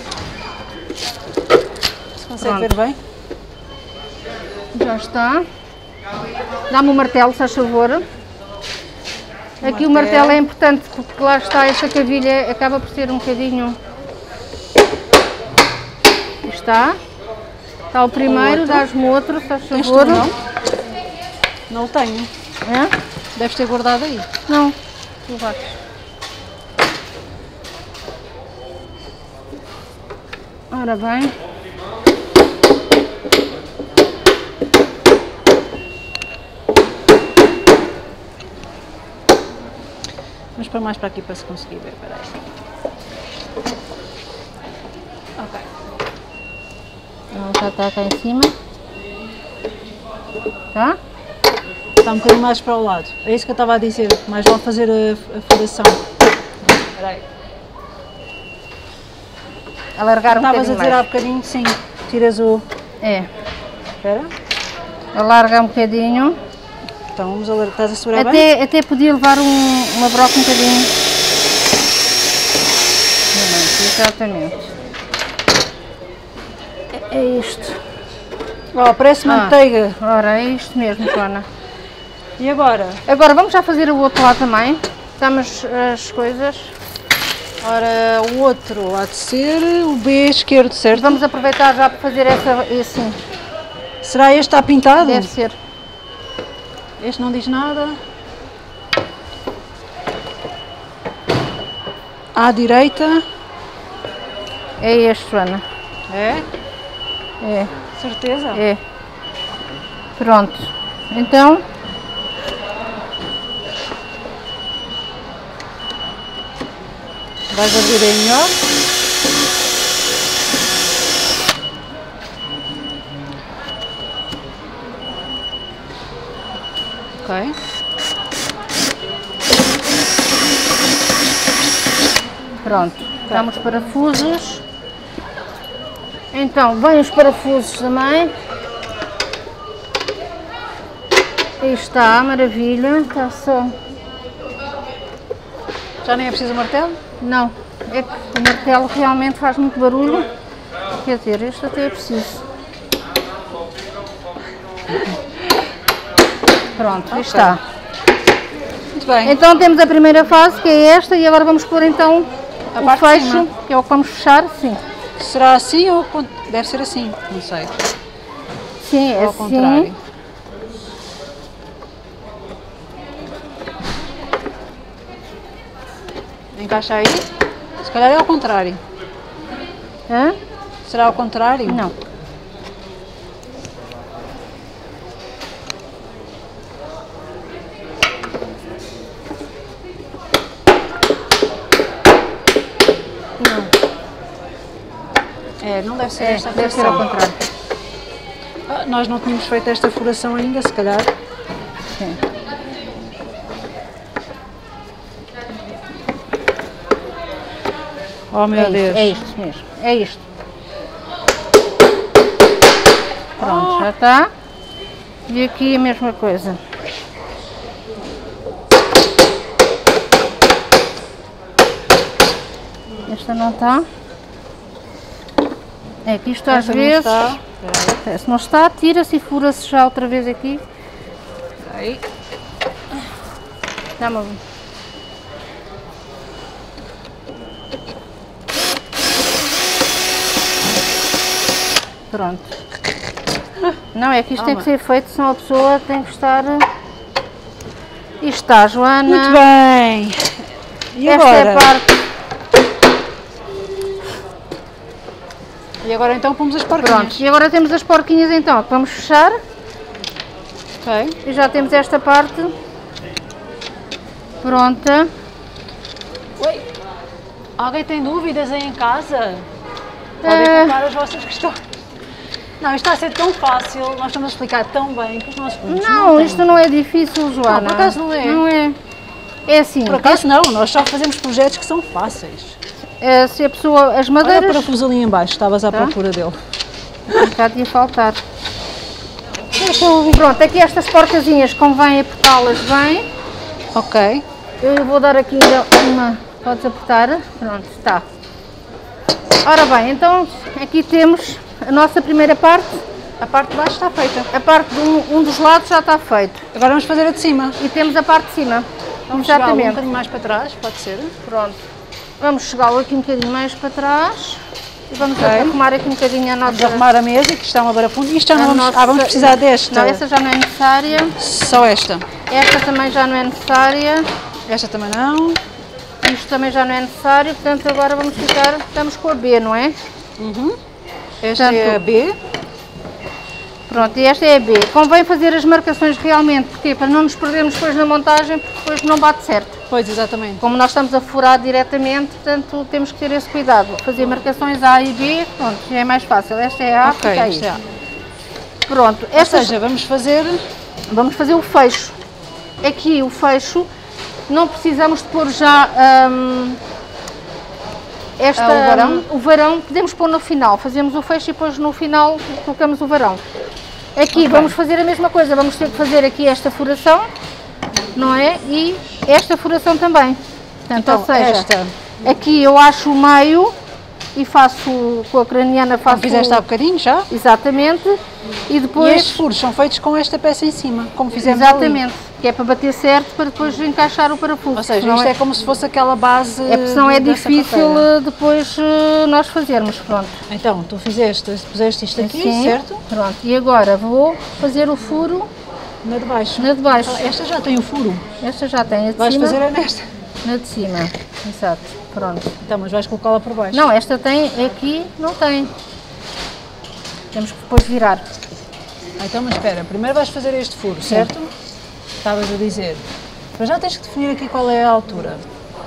Se consegue Pronto. ver bem. Já está. Dá-me o martelo, se faz favor. Aqui o martelo. martelo é importante porque lá está, esta cavilha acaba por ser um bocadinho... Está. Está o primeiro, outro. dás-me outro, se faz Tens favor. tu, não? Não o tenho. É? Deves ter guardado aí. Não. Tu vais. Ora bem. Vamos para mais para aqui para se conseguir ver. Espera aí. Ok. Ela já está cá em cima. Tá? Está um bocadinho mais para o lado. É isso que eu estava a dizer. Mais vale fazer a, a furação. Espera aí. Alargar um Estavas a bocadinho dizer há mais. bocadinho, sim. Tiras o... É. Espera. Alarga um bocadinho. Então vamos alargar. Estás a segurar bem? Até, até podia levar um, uma broca um bocadinho. Exatamente. É, é isto. Oh, parece Ah. manteiga. Ora, é isto mesmo, Joana. E agora? Agora vamos já fazer o outro lado também. Damos as coisas. Ora, o outro há de ser o B esquerdo, certo? Vamos aproveitar já para fazer essa, assim. Será este está pintado? Deve ser. Este não diz nada. À direita. É este, Joana. É? É, Certeza? é. Pronto. Então, Vais abrir aí melhor. Ok. pronto. Damos os parafusos. Então, vêm os parafusos também. Aí está, maravilha. Está só... Já nem é preciso o martelo? Não, é que o martelo realmente faz muito barulho. Quer dizer, este até é preciso. Pronto, aí está. Muito bem. Então temos a primeira fase, que é esta, e agora vamos pôr então A o parte de fecho, cima. que é o que vamos fechar, sim. Será assim ou con- deve ser assim? Não sei. Sim, é Ou ao assim. contrário. Encaixa aí. Se calhar é ao contrário. Hã? Será ao contrário? Não. Não. É, não deve ser É, esta a deve ser ao furação. contrário. Ah, nós não tínhamos feito esta furação ainda, se calhar. Sim. Oh meu É Deus. isto, é isto mesmo. É isto. Pronto, já está. E aqui a mesma coisa. Esta não está. É que isto às vezes, não está. Se não está, tira-se e fura-se já outra vez aqui. Aí. Dá-me um. Pronto. Não, é que isto tem que ser feito, senão a pessoa tem que estar... E está, Joana. Muito bem. E esta agora? é a parte... E agora então pomos as porquinhas. Pronto, e agora temos as porquinhas então, que vamos fechar. Ok. E já temos esta parte pronta. Oi. Alguém tem dúvidas aí em casa? Podem É... colocar as vossas questões. Não, isto está a ser tão fácil, nós estamos a explicar tão bem que os nossos públicos Não, não isto não é difícil, Joana. Não, por acaso não é. Não é. É assim. Por acaso não, nós só fazemos projetos que são fáceis. É, se a pessoa, as Olha madeiras... o parafuso ali em baixo, estavas à Tá? procura dele. Já tinha faltar. Pronto, aqui estas porcazinhas convém apertá-las bem. Ok. Eu vou dar aqui uma, podes apertar, pronto, está. Ora bem, então aqui temos a nossa primeira parte. A parte de baixo está feita. A parte de um, um dos lados já está feito. Agora vamos fazer a de cima. E temos a parte de cima. Vamos chegar um Exatamente. bocadinho mais para trás, pode ser? Pronto. Vamos chegá-lo aqui um bocadinho mais para trás. E vamos Ok. arrumar aqui um bocadinho a nossa... Vamos arrumar a mesa, que está uma barafunda. Isto já a não vamos... nossa- Ah, vamos precisar desta. Não, essa já não é necessária. Só esta. Esta também já não é necessária. Esta também não. Isto também já não é necessário. Portanto, agora vamos ficar... Estamos com a B, não é? Uhum. Esta é a Portanto, B. Pronto, e esta é a B. Convém fazer as marcações realmente, porque para não nos perdermos depois na montagem, porque depois não bate certo. Pois, exatamente. Como nós estamos a furar diretamente, portanto temos que ter esse cuidado. Fazer marcações A e B, pronto, já é mais fácil. Esta é A, Ok, fica aí. esta é A. Pronto, Ou estas, seja, vamos fazer... vamos fazer o fecho. Aqui o fecho, não precisamos de pôr já hum, esta, Ah, o varão? o varão, podemos pôr no final. Fazemos o fecho e depois no final colocamos o varão. Aqui Ok. vamos fazer a mesma coisa, vamos ter que fazer aqui esta furação, não é? E esta furação também. Portanto, Então, ou seja, esta. aqui eu acho o meio e faço com a craniana, faço... Como fizeste há bocadinho já. Exatamente. E E depois... estes furos são feitos com esta peça em cima, como fizemos ali. Exatamente, que é para bater certo para depois encaixar o parafuso. Ou seja, senão isto é... como se fosse aquela base. é porque senão é dessa difícil carteira. eh, depois eh, nós fazermos, pronto. Então, tu fizeste, puseste isto aqui, Assim, certo? Pronto, e agora vou fazer o furo Na de baixo. na de baixo. Ah, esta já tem o furo. Esta já tem a de Vais cima, fazer é nesta. na de cima, exato, pronto. Então, mas vais colocá-la por baixo. Não, esta tem, aqui não tem. Temos que depois virar. Ah, então, mas espera, primeiro vais fazer este furo, certo? Estavas a dizer. Mas já tens que definir aqui qual é a altura.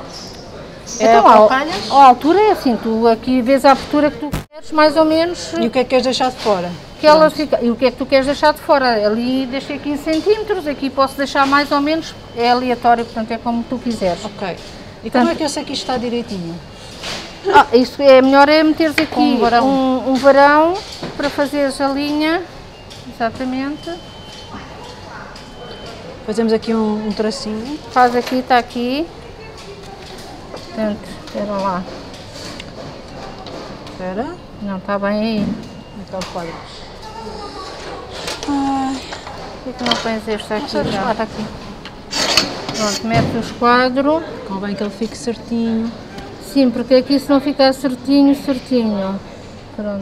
É Então, a a, calhas? a altura é assim, tu aqui vês a abertura que tu queres, mais ou menos, E o que é que queres deixar de fora? que ela fica. E o que é que tu queres deixar de fora? Ali deixei quinze centímetros, aqui posso deixar mais ou menos, é aleatório, portanto é como tu quiseres. Ok. E como é que eu sei que isto está direitinho? Ah, isso é melhor é meteres aqui Com um varão. um, um varão para fazeres a linha, exatamente. Fazemos aqui um, um tracinho. Faz aqui, está aqui. Portanto, espera lá. Espera. Não está bem aí. Está o quadro. Ai. Por que não pões este aqui Não sei, já? ah, está aqui. Pronto, mete o esquadro. Convém que ele fique certinho. Sim, porque aqui se não ficar certinho, certinho. Pronto.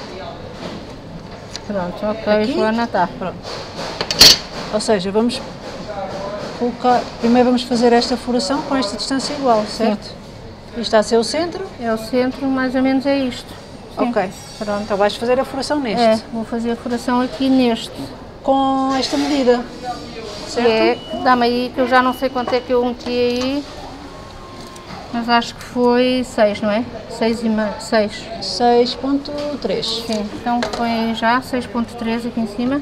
Pronto, ok, Aqui? Joana, está. Pronto. Ou seja, vamos colocar. Primeiro vamos fazer esta furação com esta distância igual, certo? Isto está a ser o centro. É o centro, mais ou menos é isto. Sim. Ok. Pronto. Então vais fazer a furação neste. É, vou fazer a furação aqui neste. Com esta medida. Certo? É, dá-me aí, que eu já não sei quanto é que eu meti aí. Mas acho que foi seis, não é? seis e meio, seis. seis ponto três. Sim, então põe aí já seis ponto três aqui em cima.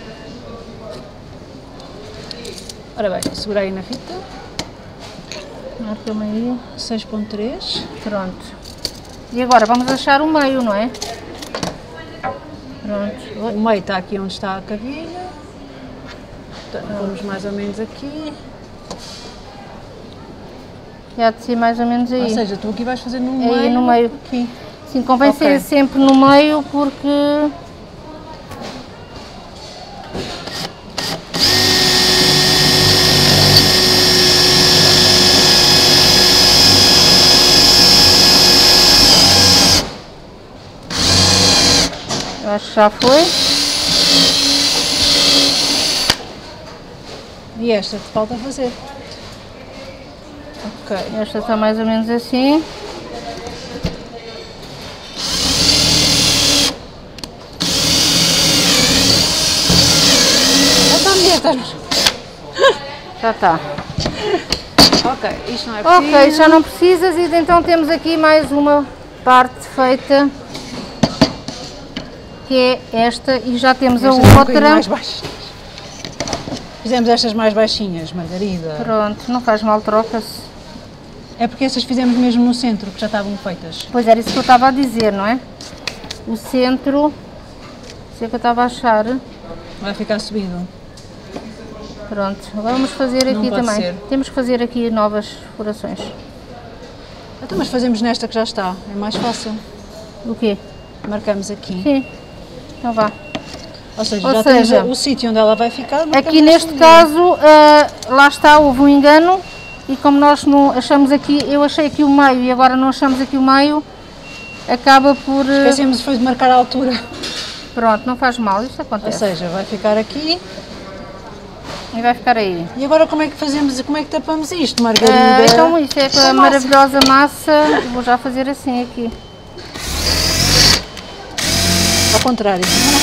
Ora bem, segura aí na fita. Marca-me aí. seis ponto três. Pronto. E agora vamos achar o meio, não é? Pronto. O meio está aqui onde está a cavilha. Portanto, vamos mais ou menos aqui. Já de ser mais ou menos aí. Ou seja, tu aqui vais fazer no aí meio. no meio. Aqui. Sim, convém Ok. ser sempre no meio porque... Eu acho que já foi. E esta te falta fazer. Ok. Esta está mais ou menos assim. Então, mulher, estás... Já está. Ok, isto não é preciso. Ok, já não precisas e então temos aqui mais uma parte feita, que é esta, e já temos a Estas são um bocadinho outra. mais baixas. Fizemos estas mais baixinhas, Margarida. Pronto, não faz mal, troca-se. É porque essas fizemos mesmo no centro, que já estavam feitas. Pois era isso que eu estava a dizer, não é? O centro, isso é que eu estava a achar. Vai ficar subido. Pronto, agora vamos fazer Não aqui pode também. ser. Temos que fazer aqui novas furações. Então, mas fazemos nesta que já está, é mais fácil. O quê? Marcamos aqui. Sim, então vá. Ou seja, Ou já seja, temos o sítio onde ela vai ficar. marcamos Aqui neste este caso, ah, lá está, houve um engano e como nós não achamos aqui, eu achei aqui o meio e agora não achamos aqui o meio, acaba por... ah, Esquecemos foi de marcar a altura. Pronto, não faz mal, isto Ou acontece. seja, vai ficar aqui. E vai ficar aí. E agora como é que fazemos, como é que tapamos isto, Margarida? Ah, então isso é Com a massa. maravilhosa massa, vou já fazer assim aqui. Ao contrário.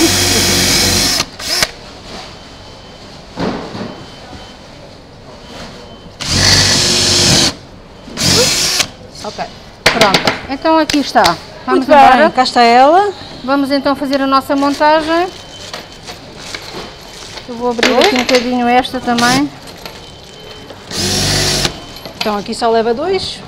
Ok. Pronto, então aqui está. Vamos Muito bem, embora. cá está ela. Vamos então fazer a nossa montagem. Eu vou abrir Oi? aqui um bocadinho esta também. Então aqui só leva dois.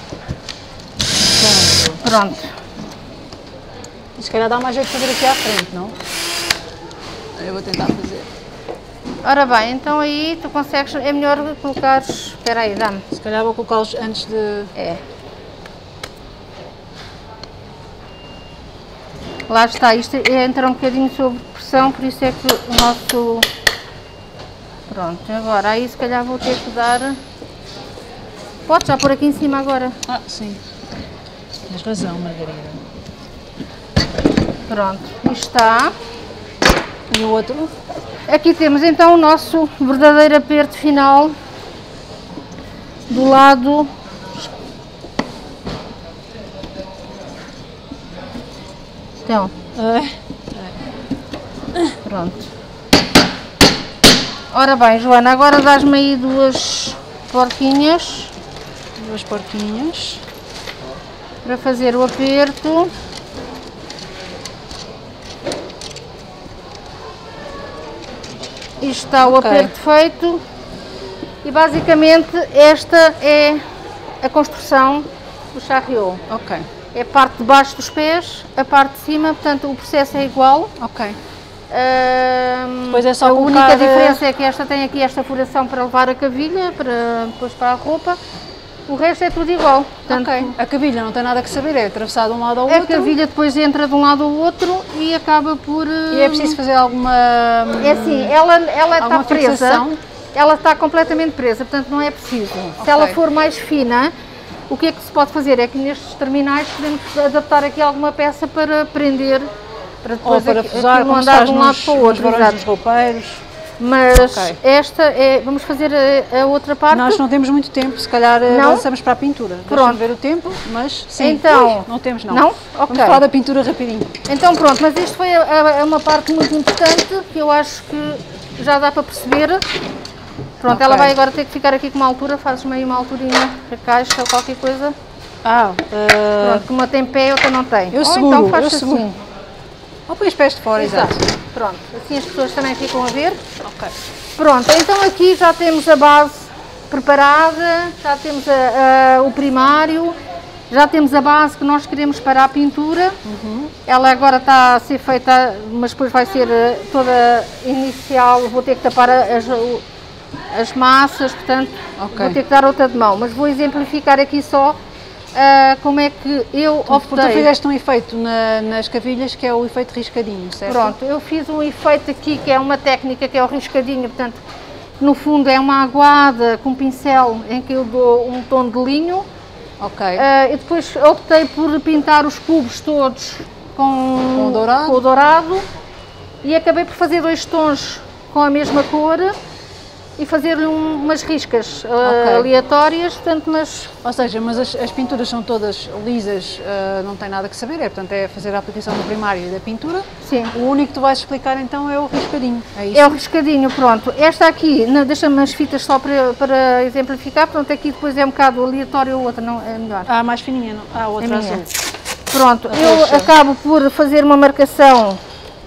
Pronto. Pronto. E se calhar dá mais jeito de fazer aqui à frente, não? Eu vou tentar fazer. Ora bem, então aí tu consegues, é melhor colocares, espera aí, dá-me. Se calhar vou colocá-los antes de... É. Lá está, isto entra um bocadinho sob pressão, por isso é que o nosso... Pronto, agora aí se calhar vou ter que dar... Pode já pôr aqui em cima agora. Ah, sim. Tens razão, Margarida. Pronto, isto está. E o outro? Aqui temos então o nosso verdadeiro aperto final do lado. Então, Ah, pronto. Ora bem, Joana, agora dás-me aí duas porquinhas duas porquinhas. para fazer o aperto. Isto está o Ok. aperto feito e basicamente esta é a construção do charriot. Ok, É a parte de baixo dos pés, a parte de cima, portanto o processo é igual. ok. Ahm, Depois é só a colocar, única diferença é que esta tem aqui esta furação para levar a cavilha, para, depois para a roupa. O resto é tudo igual. Portanto, Ok. A cavilha não tem nada que saber, é atravessar de um lado ao a outro. cavilha depois entra de um lado ao outro e acaba por... E é preciso fazer alguma... É assim, ela, ela está Alguma presa, fixação? ela está completamente presa, portanto não é preciso. Se Ok. ela for mais fina, o que é que se pode fazer? É que nestes terminais podemos adaptar aqui alguma peça para prender, para Ou depois para aqui- fusar, aquilo como se andar faz de um lado nos, para o nos outro. varões Exato. dos roupeiros. Mas Ok. esta é, vamos fazer a, a outra parte. Nós não temos muito tempo, se calhar eh, Não? avançamos para a pintura. Pronto. Deixa-me ver o tempo, mas sim. Então- Ui, não temos não. Não? Vamos Ok. falar da pintura rapidinho. Então pronto, mas isto foi a, a- uma parte muito importante que eu acho que já dá para perceber. Pronto, Ok. ela vai agora ter que ficar aqui com uma altura, fazes meio uma alturinha, a caixa ou qualquer coisa. Ah, eh, Pronto, que uma tem pé e outra não tem. Eu Ou seguro, então faz eu assim. seguro. ou põe os pés de fora, exato. Exato. Pronto, assim as pessoas também ficam a ver. Ok. Pronto, então aqui já temos a base preparada, já temos a- a- o primário Já temos a base que nós queremos para a pintura. Uhum. Ela agora está a ser feita, mas depois vai ser toda inicial. Vou ter que tapar as, as massas, portanto, okay. Vou ter que dar outra de mão. Mas vou exemplificar aqui só uh, como é que eu tu, optei. Tu fizeste um efeito na, nas cavilhas que é o efeito riscadinho, certo? Pronto, eu fiz um efeito aqui que é uma técnica que é o riscadinho, portanto, no fundo é uma aguada com pincel em que eu dou um tom de linho. Ok. Uh, e depois optei por pintar os cubos todos com, com, o dourado. com o dourado e acabei por fazer dois tons com a mesma cor e fazer um, umas riscas uh, okay. aleatórias, portanto, mas... Ou seja, mas as, as pinturas são todas lisas, uh, não tem nada que saber, é, portanto, é fazer a aplicação do primário e da pintura. Sim. O único que tu vais explicar então é o riscadinho, é isso? É o riscadinho, pronto. Esta aqui, deixa-me as fitas só para, para exemplificar, pronto, aqui depois é um bocado aleatório, a outra não é melhor. Ah, mais fininha, não? Ah, a outra é azul. Pronto, a eu roxa. Acabo por fazer uma marcação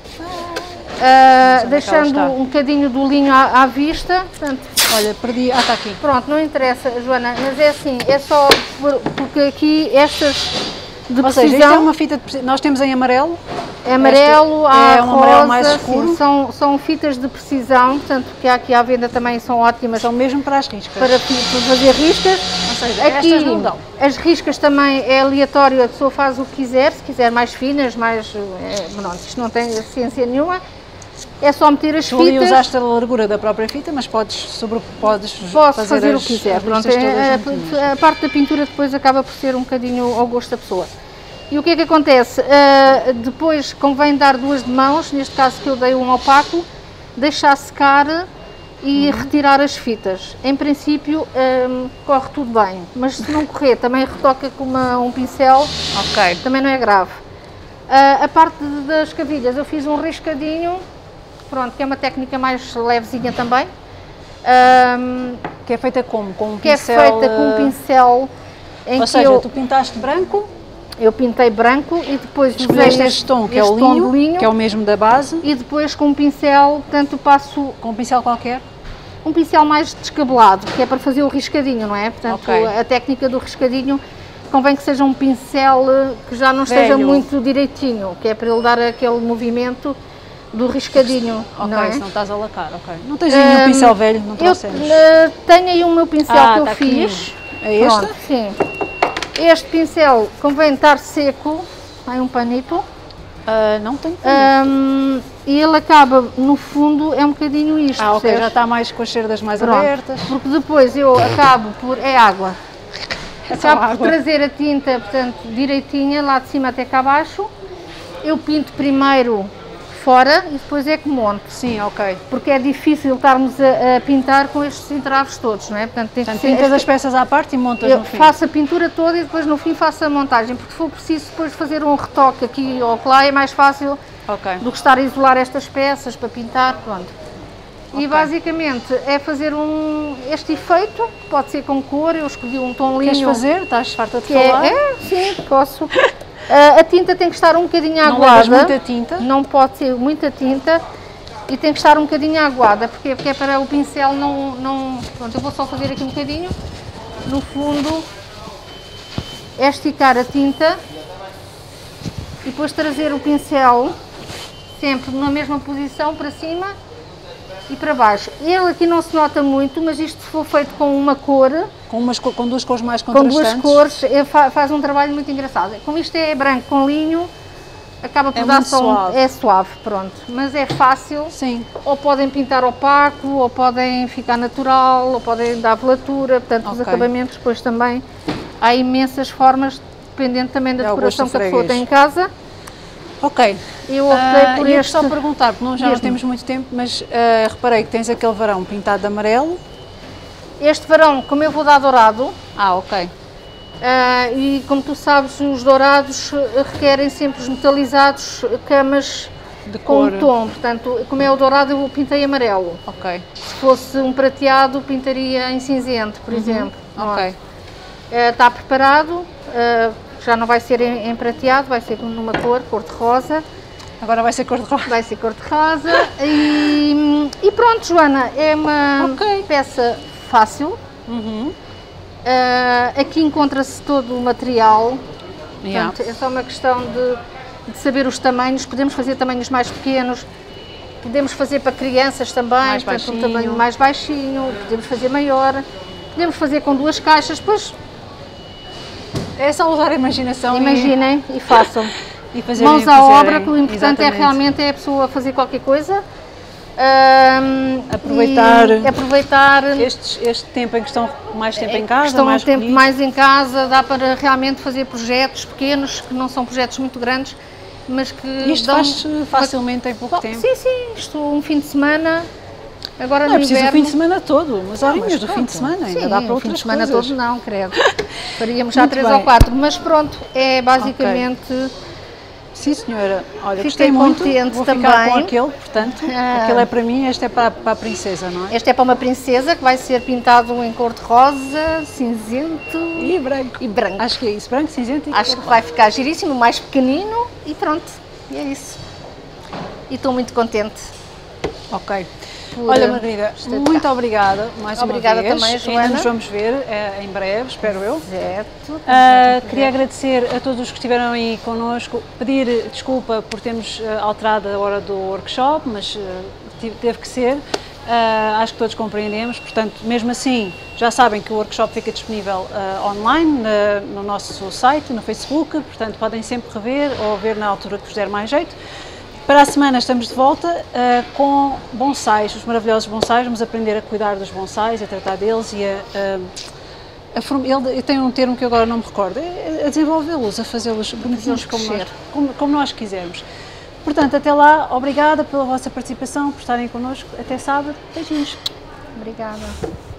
Uh, deixando um bocadinho do linho à, à vista, portanto, olha, perdi, ah, está aqui. Pronto, não interessa, Joana, mas é assim, é só por, porque aqui estas de Ou precisão... seja, isto é uma fita de precisão, nós temos em amarelo. É amarelo, há é um rosa, amarelo mais escuro. Sim, são, são fitas de precisão, portanto, que há aqui à venda também são ótimas. São mesmo para as riscas. Para, para fazer riscas. Ou seja, aqui, estas não dão. As riscas também é aleatório, a pessoa faz o que quiser, se quiser mais finas, mais... É, pronto, isto não tem ciência nenhuma. É só meter as tu fitas. Tu usaste a largura da própria fita, mas podes, sobre, podes Posso fazer, fazer as, o que quiser. Pronto, a, a, a parte da pintura depois acaba por ser um bocadinho ao gosto da pessoa. E o que é que acontece? Uh, depois convém dar duas de mãos, neste caso que eu dei um opaco, deixar secar e uhum. retirar as fitas. Em princípio um, corre tudo bem, mas se não correr também retoca com uma, um pincel, okay. Também não é grave. Uh, a parte das cavilhas eu fiz um riscadinho, pronto, que é uma técnica mais levezinha também. Um, que é feita como? Com um que pincel? É feita com um pincel em Ou que seja, eu, tu pintaste branco? Eu pintei branco e depois escolheste este tom, que é o linho, linho, que é o mesmo da base. E depois com um pincel, tanto passo... Com um pincel qualquer? Um pincel mais descabelado, que é para fazer o riscadinho, não é? Portanto, okay. A técnica do riscadinho convém que seja um pincel que já não Velho. esteja muito direitinho, que é para ele dar aquele movimento do riscadinho, ok, não é? Se não estás a lacar, ok. Não tens aí nenhum um, pincel velho, não trouxemos? Eu uh, tenho aí o meu pincel ah, que eu tá fiz. Aqui. É este? Pronto, sim. Este pincel convém estar seco, tem um panito. Uh, não tem panito. Um, e ele acaba, no fundo, é um bocadinho isto. Ah, ok, percebes? já está mais com as cerdas mais Pronto, abertas. Porque depois eu acabo por... é água. É acabo água. por trazer a tinta, portanto, direitinha, lá de cima até cá abaixo. Eu pinto primeiro fora e depois é que monto. Sim, ok. Porque é difícil estarmos a, a pintar com estes entraves todos, não é? Portanto, tem Portanto, que ser pintas esta... as peças à parte e montas eu no fim. Faço a pintura toda e depois no fim faço a montagem, porque se for preciso depois fazer um retoque aqui ou lá é mais fácil okay. do que estar a isolar estas peças para pintar, pronto. Okay. E basicamente é fazer um, este efeito, pode ser com cor, eu escolhi um tom linho. Queres fazer? Estás farta de que falar? É, é, sim, posso. Uh, a tinta tem que estar um bocadinho aguada. Não levas muita tinta? Não pode ser muita tinta e tem que estar um bocadinho aguada, porque, porque é para o pincel não, não... Pronto, eu vou só fazer aqui um bocadinho. No fundo, é esticar a tinta e depois trazer o pincel sempre na mesma posição para cima e para baixo. Ele aqui não se nota muito, mas isto se for feito com uma cor... Com, umas, com duas cores mais contrastantes? Com duas cores, é, faz um trabalho muito engraçado. Como isto é branco com linho, acaba por é dar só um, suave. É suave, pronto. Mas é fácil. Sim. Ou podem pintar opaco, ou podem ficar natural, ou podem dar velatura. Portanto, okay. Os acabamentos depois também. Há imensas formas, dependendo também da é decoração que a pessoa tem em casa. Ok. Eu optei uh, por este... este... só perguntar, porque não, já não temos muito tempo, mas uh, reparei que tens aquele varão pintado de amarelo. Este varão, como eu vou dar dourado... Ah, ok. Uh, e como tu sabes, os dourados requerem sempre os metalizados, camas de com cor. Um tom. Portanto, como é o dourado, eu pintei amarelo. Ok. Se fosse um prateado, pintaria em cinzento, por uhum. exemplo. Ok. Uh, está preparado, uh, já não vai ser em, em prateado, vai ser numa cor, cor-de-rosa. Agora vai ser cor-de-rosa. Vai ser cor-de-rosa. e, e pronto, Joana, é uma okay. peça fácil. Uhum. Uh, aqui encontra-se todo o material, Yeah. portanto, é só uma questão de, de saber os tamanhos. Podemos fazer tamanhos mais pequenos, podemos fazer para crianças também, Mais portanto, um baixinho. tamanho mais baixinho, podemos fazer maior, podemos fazer com duas caixas, depois É só usar a imaginação. imaginem e, e façam. E, e fazerem, Mãos à fazerem, obra, que o importante exatamente. é realmente é a pessoa fazer qualquer coisa. Um, Aproveitar, e aproveitar estes, este tempo em que estão mais tempo em casa, estão um mais tempo recolhidos. mais em casa, dá para realmente fazer projetos pequenos, que não são projetos muito grandes, mas que Isto dão... faz-se facilmente em pouco Bom, tempo. sim, sim, isto um fim de semana, agora Não é no preciso o inverno... fim de semana todo, umas Não, horinhas mas do fim de pronto. semana, ainda Sim, dá para o outras fim de semana coisas. todo não, credo. Faríamos já Muito três bem. ou quatro, mas pronto, é basicamente... Sim, senhora. Olha, Fiquei gostei muito. contente Vou ficar também. com aquele, portanto. Ah. Aquele é para mim, este é para, para a princesa, não é? Este é para uma princesa que vai ser pintado em cor de rosa, cinzento E branco. e branco. Acho que é isso, branco, cinzento e Acho que vai ficar giríssimo, mais pequenino e pronto, e é isso. E estou muito contente. Ok. por, Olha, eh, Margarida, estar muito cá. obrigada mais Obrigada uma vez. também, Joana. Ainda nos vamos ver eh, em breve, espero eu. Certo. Ah, queria agradecer a todos os que estiveram aí connosco, pedir desculpa por termos ah, alterado a hora do workshop, mas ah, tive- teve que ser. Ah, acho que todos compreendemos, portanto, mesmo assim, já sabem que o workshop fica disponível ah, online na- no nosso site, no Facebook, portanto, podem sempre rever ou ver na altura que vos der mais jeito. Para a semana estamos de volta ah, com bonsais, os maravilhosos bonsais. Vamos aprender a cuidar dos bonsais, a tratar deles e a, a, a form- ele, eu tenho um termo que agora não me recordo, é a desenvolvê-los, a fazê-los bonitinhos como nós, crescer. como, como nós quisermos. Portanto, até lá, obrigada pela vossa participação, por estarem connosco. Até sábado. Beijinhos. Obrigada.